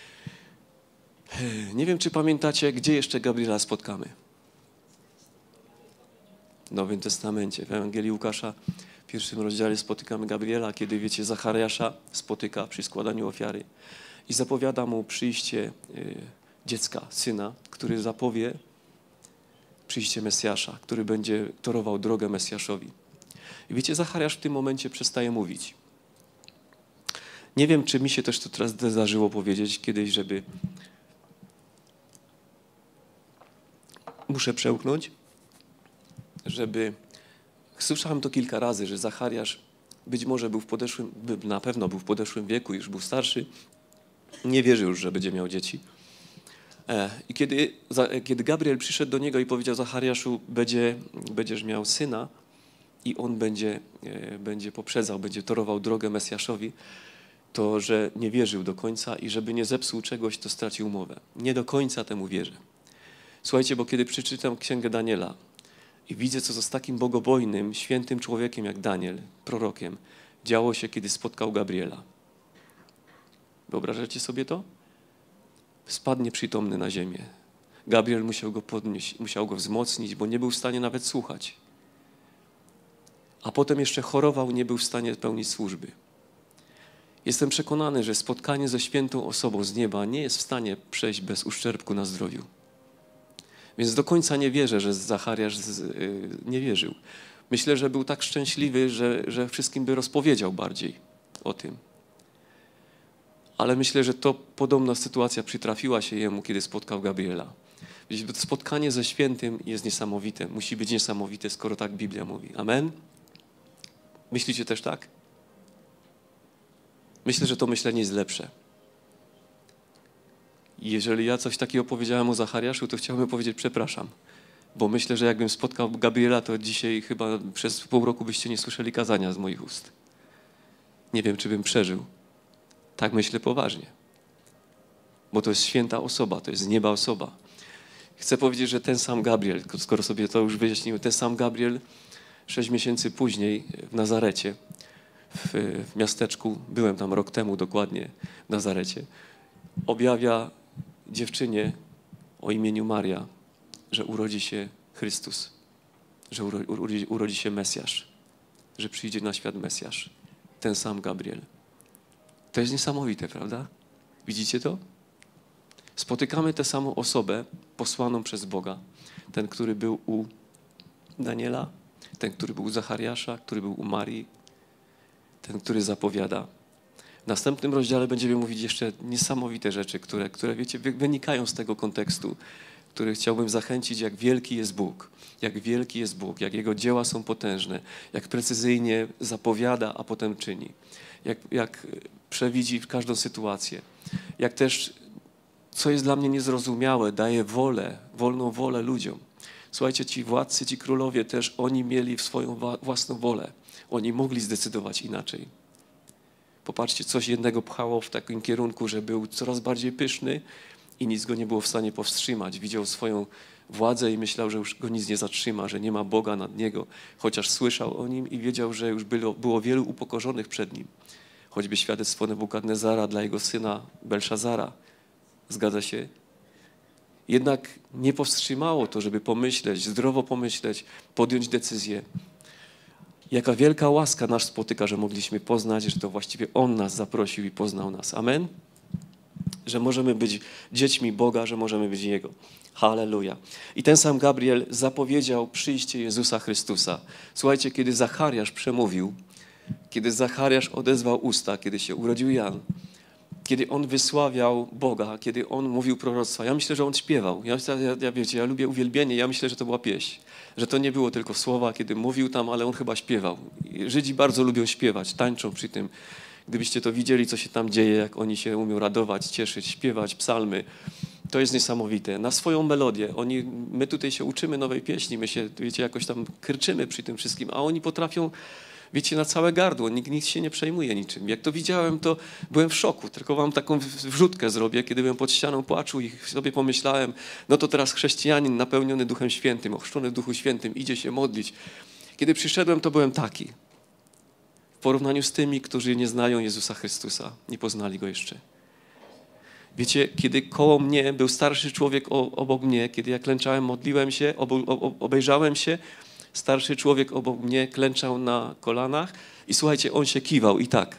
Nie wiem, czy pamiętacie, gdzie jeszcze Gabriela spotkamy. W Nowym Testamencie, w Ewangelii Łukasza, w pierwszym rozdziale spotykamy Gabriela, kiedy, wiecie, Zachariasza spotyka przy składaniu ofiary i zapowiada mu przyjście y, dziecka, syna, który zapowie przyjście Mesjasza, który będzie torował drogę Mesjaszowi. I wiecie, Zachariasz w tym momencie przestaje mówić. Nie wiem, czy mi się też to teraz zdarzyło powiedzieć kiedyś, żeby... Muszę przełknąć, żeby... Słyszałem to kilka razy, że Zachariasz być może był w podeszłym, na pewno był w podeszłym wieku, już był starszy, nie wierzył już, że będzie miał dzieci. I kiedy, kiedy Gabriel przyszedł do niego i powiedział: Zachariaszu, będzie, będziesz miał syna i on będzie, będzie poprzedzał, będzie torował drogę Mesjaszowi, to że nie wierzył do końca i żeby nie zepsuł czegoś, to stracił mowę. Nie do końca temu wierzę. Słuchajcie, bo kiedy przeczytam Księgę Daniela i widzę, co z takim bogobojnym, świętym człowiekiem jak Daniel, prorokiem, działo się, kiedy spotkał Gabriela. Wyobrażacie sobie to? Spadnie przytomny na ziemię. Gabriel musiał go podnieść, musiał go wzmocnić, bo nie był w stanie nawet słuchać. A potem jeszcze chorował, nie był w stanie pełnić służby. Jestem przekonany, że spotkanie ze świętą osobą z nieba nie jest w stanie przejść bez uszczerbku na zdrowiu. Więc do końca nie wierzę, że Zachariasz z, yy, nie wierzył. Myślę, że był tak szczęśliwy, że, że wszystkim by rozpowiedział bardziej o tym. Ale myślę, że to podobna sytuacja przytrafiła się jemu, kiedy spotkał Gabriela. Spotkanie ze świętym jest niesamowite. Musi być niesamowite, skoro tak Biblia mówi. Amen? Myślicie też tak? Myślę, że to myślenie jest lepsze. I jeżeli ja coś takiego powiedziałem o Zachariaszu, to chciałbym powiedzieć przepraszam. Bo myślę, że jakbym spotkał Gabriela, to dzisiaj chyba przez pół roku byście nie słyszeli kazania z moich ust. Nie wiem, czy bym przeżył. Tak myślę poważnie. Bo to jest święta osoba, to jest z nieba osoba. Chcę powiedzieć, że ten sam Gabriel, skoro sobie to już wyjaśniłem, ten sam Gabriel sześć miesięcy później w Nazarecie, w, w miasteczku, byłem tam rok temu dokładnie w Nazarecie, objawia dziewczynie o imieniu Maria, że urodzi się Chrystus, że urodzi, urodzi się Mesjasz, że przyjdzie na świat Mesjasz. Ten sam Gabriel. To jest niesamowite, prawda? Widzicie to? Spotykamy tę samą osobę posłaną przez Boga. Ten, który był u Daniela, ten, który był u Zachariasza, który był u Marii, ten, który zapowiada. W następnym rozdziale będziemy mówić jeszcze niesamowite rzeczy, które, które wiecie, wynikają z tego kontekstu, który chciałbym zachęcić, jak wielki jest Bóg, jak wielki jest Bóg, jak Jego dzieła są potężne, jak precyzyjnie zapowiada, a potem czyni, jak, jak przewidzi każdą sytuację, jak też, co jest dla mnie niezrozumiałe, daje wolę, wolną wolę ludziom. Słuchajcie, ci władcy, ci królowie też, oni mieli swoją własną wolę. Oni mogli zdecydować inaczej. Popatrzcie, coś jednego pchało w takim kierunku, że był coraz bardziej pyszny i nic go nie było w stanie powstrzymać. Widział swoją władzę i myślał, że już go nic nie zatrzyma, że nie ma Boga nad niego, chociaż słyszał o nim i wiedział, że już było, było wielu upokorzonych przed nim. Choćby świadectwo Nebukadnezara dla jego syna Belszazara. Zgadza się? Jednak nie powstrzymało to, żeby pomyśleć, zdrowo pomyśleć, podjąć decyzję. Jaka wielka łaska nas spotyka, że mogliśmy poznać, że to właściwie On nas zaprosił i poznał nas. Amen? Że możemy być dziećmi Boga, że możemy być Jego. Halleluja. I ten sam Gabriel zapowiedział przyjście Jezusa Chrystusa. Słuchajcie, kiedy Zachariasz przemówił, kiedy Zachariasz odezwał usta, kiedy się urodził Jan, kiedy on wysławiał Boga, kiedy on mówił proroctwa. Ja myślę, że on śpiewał. Ja, ja, ja wiecie, ja lubię uwielbienie. Ja myślę, że to była pieśń. Że to nie było tylko słowa, kiedy mówił tam, ale on chyba śpiewał. I Żydzi bardzo lubią śpiewać, tańczą przy tym. Gdybyście to widzieli, co się tam dzieje, jak oni się umią radować, cieszyć, śpiewać, psalmy. To jest niesamowite. Na swoją melodię. Oni, my tutaj się uczymy nowej pieśni, my się, wiecie, jakoś tam krczymy przy tym wszystkim, a oni potrafią, wiecie, na całe gardło. Nikt, nikt się nie przejmuje niczym. Jak to widziałem, to byłem w szoku. Tylko wam taką wrzutkę zrobię, kiedy byłem pod ścianą płaczu i sobie pomyślałem, no to teraz chrześcijanin napełniony Duchem Świętym, ochrzczony w Duchu Świętym, idzie się modlić. Kiedy przyszedłem, to byłem taki. W porównaniu z tymi, którzy nie znają Jezusa Chrystusa, nie poznali Go jeszcze. Wiecie, kiedy koło mnie był starszy człowiek obok mnie, kiedy ja klęczałem, modliłem się, obejrzałem się, starszy człowiek obok mnie klęczał na kolanach i słuchajcie, on się kiwał i tak.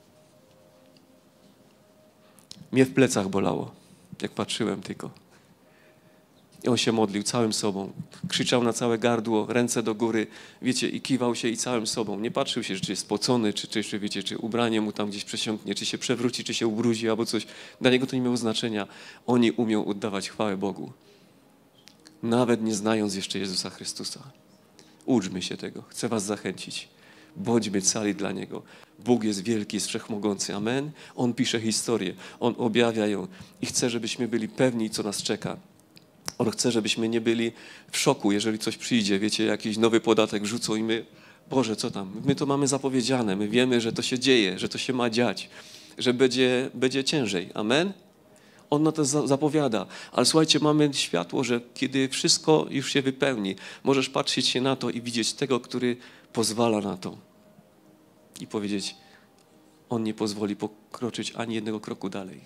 Mnie w plecach bolało, jak patrzyłem tylko. I on się modlił całym sobą, krzyczał na całe gardło, ręce do góry, wiecie, i kiwał się i całym sobą. Nie patrzył się, czy jest spocony, czy, czy, czy, wiecie, czy ubranie mu tam gdzieś przesiąknie, czy się przewróci, czy się ubruzi, albo coś. Dla niego to nie miało znaczenia. Oni umią oddawać chwałę Bogu, nawet nie znając jeszcze Jezusa Chrystusa. Uczmy się tego. Chcę was zachęcić. Bądźmy cali dla Niego. Bóg jest wielki, jest wszechmogący. Amen. On pisze historię. On objawia ją i chce, żebyśmy byli pewni, co nas czeka. On chce, żebyśmy nie byli w szoku, jeżeli coś przyjdzie. Wiecie, jakiś nowy podatek wrzucą i my, Boże, co tam? My to mamy zapowiedziane. My wiemy, że to się dzieje, że to się ma dziać, że będzie, będzie ciężej. Amen. On na to zapowiada. Ale słuchajcie, mamy światło, że kiedy wszystko już się wypełni, możesz patrzeć się na to i widzieć tego, który pozwala na to. I powiedzieć, On nie pozwoli pokroczyć ani jednego kroku dalej.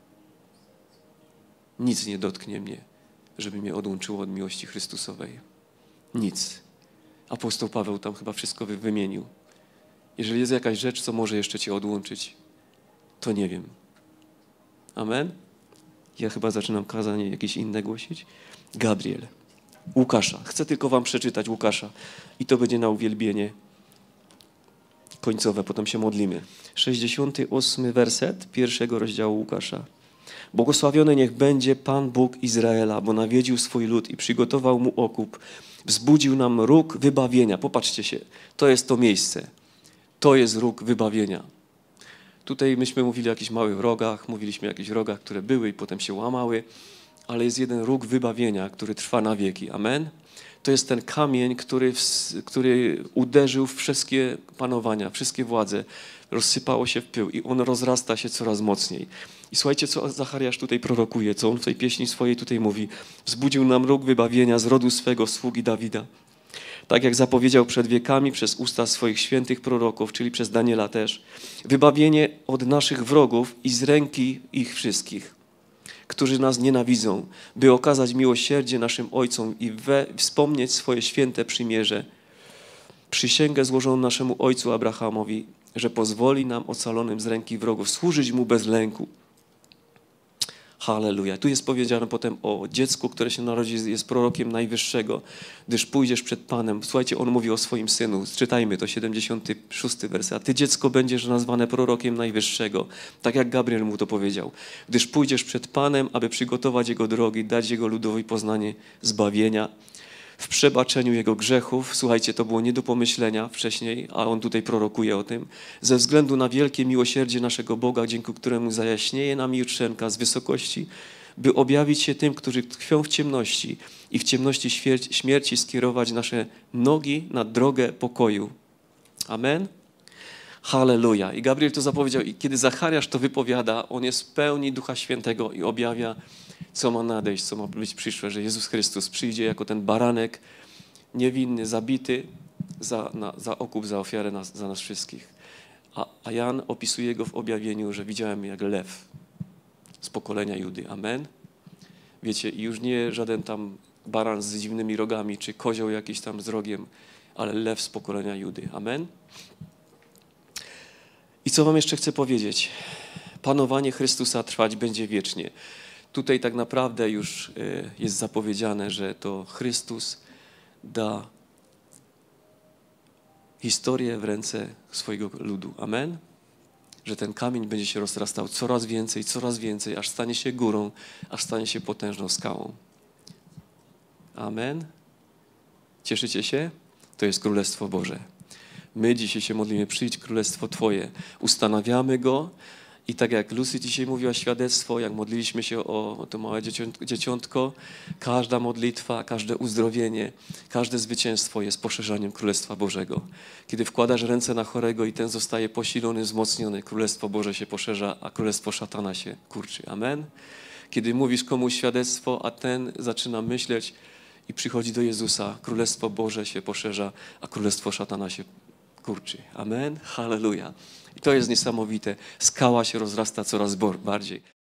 Nic nie dotknie mnie, żeby mnie odłączyło od miłości Chrystusowej. Nic. Apostoł Paweł tam chyba wszystko wymienił. Jeżeli jest jakaś rzecz, co może jeszcze cię odłączyć, to nie wiem. Amen? Ja chyba zaczynam kazanie jakieś inne głosić. Gabriel. Łukasza. Chcę tylko wam przeczytać Łukasza. I to będzie na uwielbienie końcowe. Potem się modlimy. sześćdziesiąty ósmy werset pierwszego rozdziału Łukasza. Błogosławiony niech będzie Pan Bóg Izraela, bo nawiedził swój lud i przygotował mu okup. Wzbudził nam róg wybawienia. Popatrzcie się. To jest to miejsce. To jest róg wybawienia. Tutaj myśmy mówili o jakichś małych rogach, mówiliśmy o jakichś rogach, które były i potem się łamały, ale jest jeden róg wybawienia, który trwa na wieki. Amen? To jest ten kamień, który, który uderzył w wszystkie panowania, wszystkie władze. Rozsypało się w pył i on rozrasta się coraz mocniej. I słuchajcie, co Zachariasz tutaj prorokuje, co on w tej pieśni swojej tutaj mówi. Wzbudził nam róg wybawienia z rodu swego sługi Dawida. Tak jak zapowiedział przed wiekami przez usta swoich świętych proroków, czyli przez Daniela też. Wybawienie od naszych wrogów i z ręki ich wszystkich, którzy nas nienawidzą, by okazać miłosierdzie naszym ojcom i we, wspomnieć swoje święte przymierze. Przysięgę złożoną naszemu ojcu Abrahamowi, że pozwoli nam ocalonym z ręki wrogów służyć mu bez lęku. Halleluja. Tu jest powiedziane potem o dziecku, które się narodzi, jest prorokiem Najwyższego, gdyż pójdziesz przed Panem. Słuchajcie, on mówi o swoim synu. Czytajmy to, siedemdziesiąty szósty werset. A ty, dziecko, będziesz nazwane prorokiem Najwyższego, tak jak Gabriel mu to powiedział. Gdyż pójdziesz przed Panem, aby przygotować Jego drogi, dać Jego ludowi poznanie zbawienia w przebaczeniu Jego grzechów. Słuchajcie, to było nie do pomyślenia wcześniej, a on tutaj prorokuje o tym. Ze względu na wielkie miłosierdzie naszego Boga, dzięki któremu zajaśnieje nam jutrzenka z wysokości, by objawić się tym, którzy tkwią w ciemności i w ciemności śmierci skierować nasze nogi na drogę pokoju. Amen. Halleluja. I Gabriel to zapowiedział. I kiedy Zachariasz to wypowiada, on jest w pełni Ducha Świętego i objawia, co ma nadejść, co ma być przyszłe, że Jezus Chrystus przyjdzie jako ten baranek niewinny, zabity za, na, za okup, za ofiarę nas, za nas wszystkich. A, a Jan opisuje go w objawieniu, że widziałem jak lew z pokolenia Judy. Amen. Wiecie, i już nie żaden tam baran z dziwnymi rogami, czy kozioł jakiś tam z rogiem, ale lew z pokolenia Judy. Amen. I co wam jeszcze chcę powiedzieć? Panowanie Chrystusa trwać będzie wiecznie. Tutaj tak naprawdę już jest zapowiedziane, że to Chrystus da historię w ręce swojego ludu. Amen? Że ten kamień będzie się rozrastał coraz więcej, coraz więcej, aż stanie się górą, aż stanie się potężną skałą. Amen? Cieszycie się? To jest Królestwo Boże. My dzisiaj się modlimy, przyjdź Królestwo Twoje. Ustanawiamy Go i tak jak Lucy dzisiaj mówiła świadectwo, jak modliliśmy się o to małe dzieciątko, każda modlitwa, każde uzdrowienie, każde zwycięstwo jest poszerzaniem Królestwa Bożego. Kiedy wkładasz ręce na chorego i ten zostaje posilony, wzmocniony, Królestwo Boże się poszerza, a Królestwo szatana się kurczy. Amen? Kiedy mówisz komuś świadectwo, a ten zaczyna myśleć i przychodzi do Jezusa, Królestwo Boże się poszerza, a Królestwo szatana się kurczy. Amen? Halleluja. I to jest niesamowite. Skała się rozrasta coraz bardziej.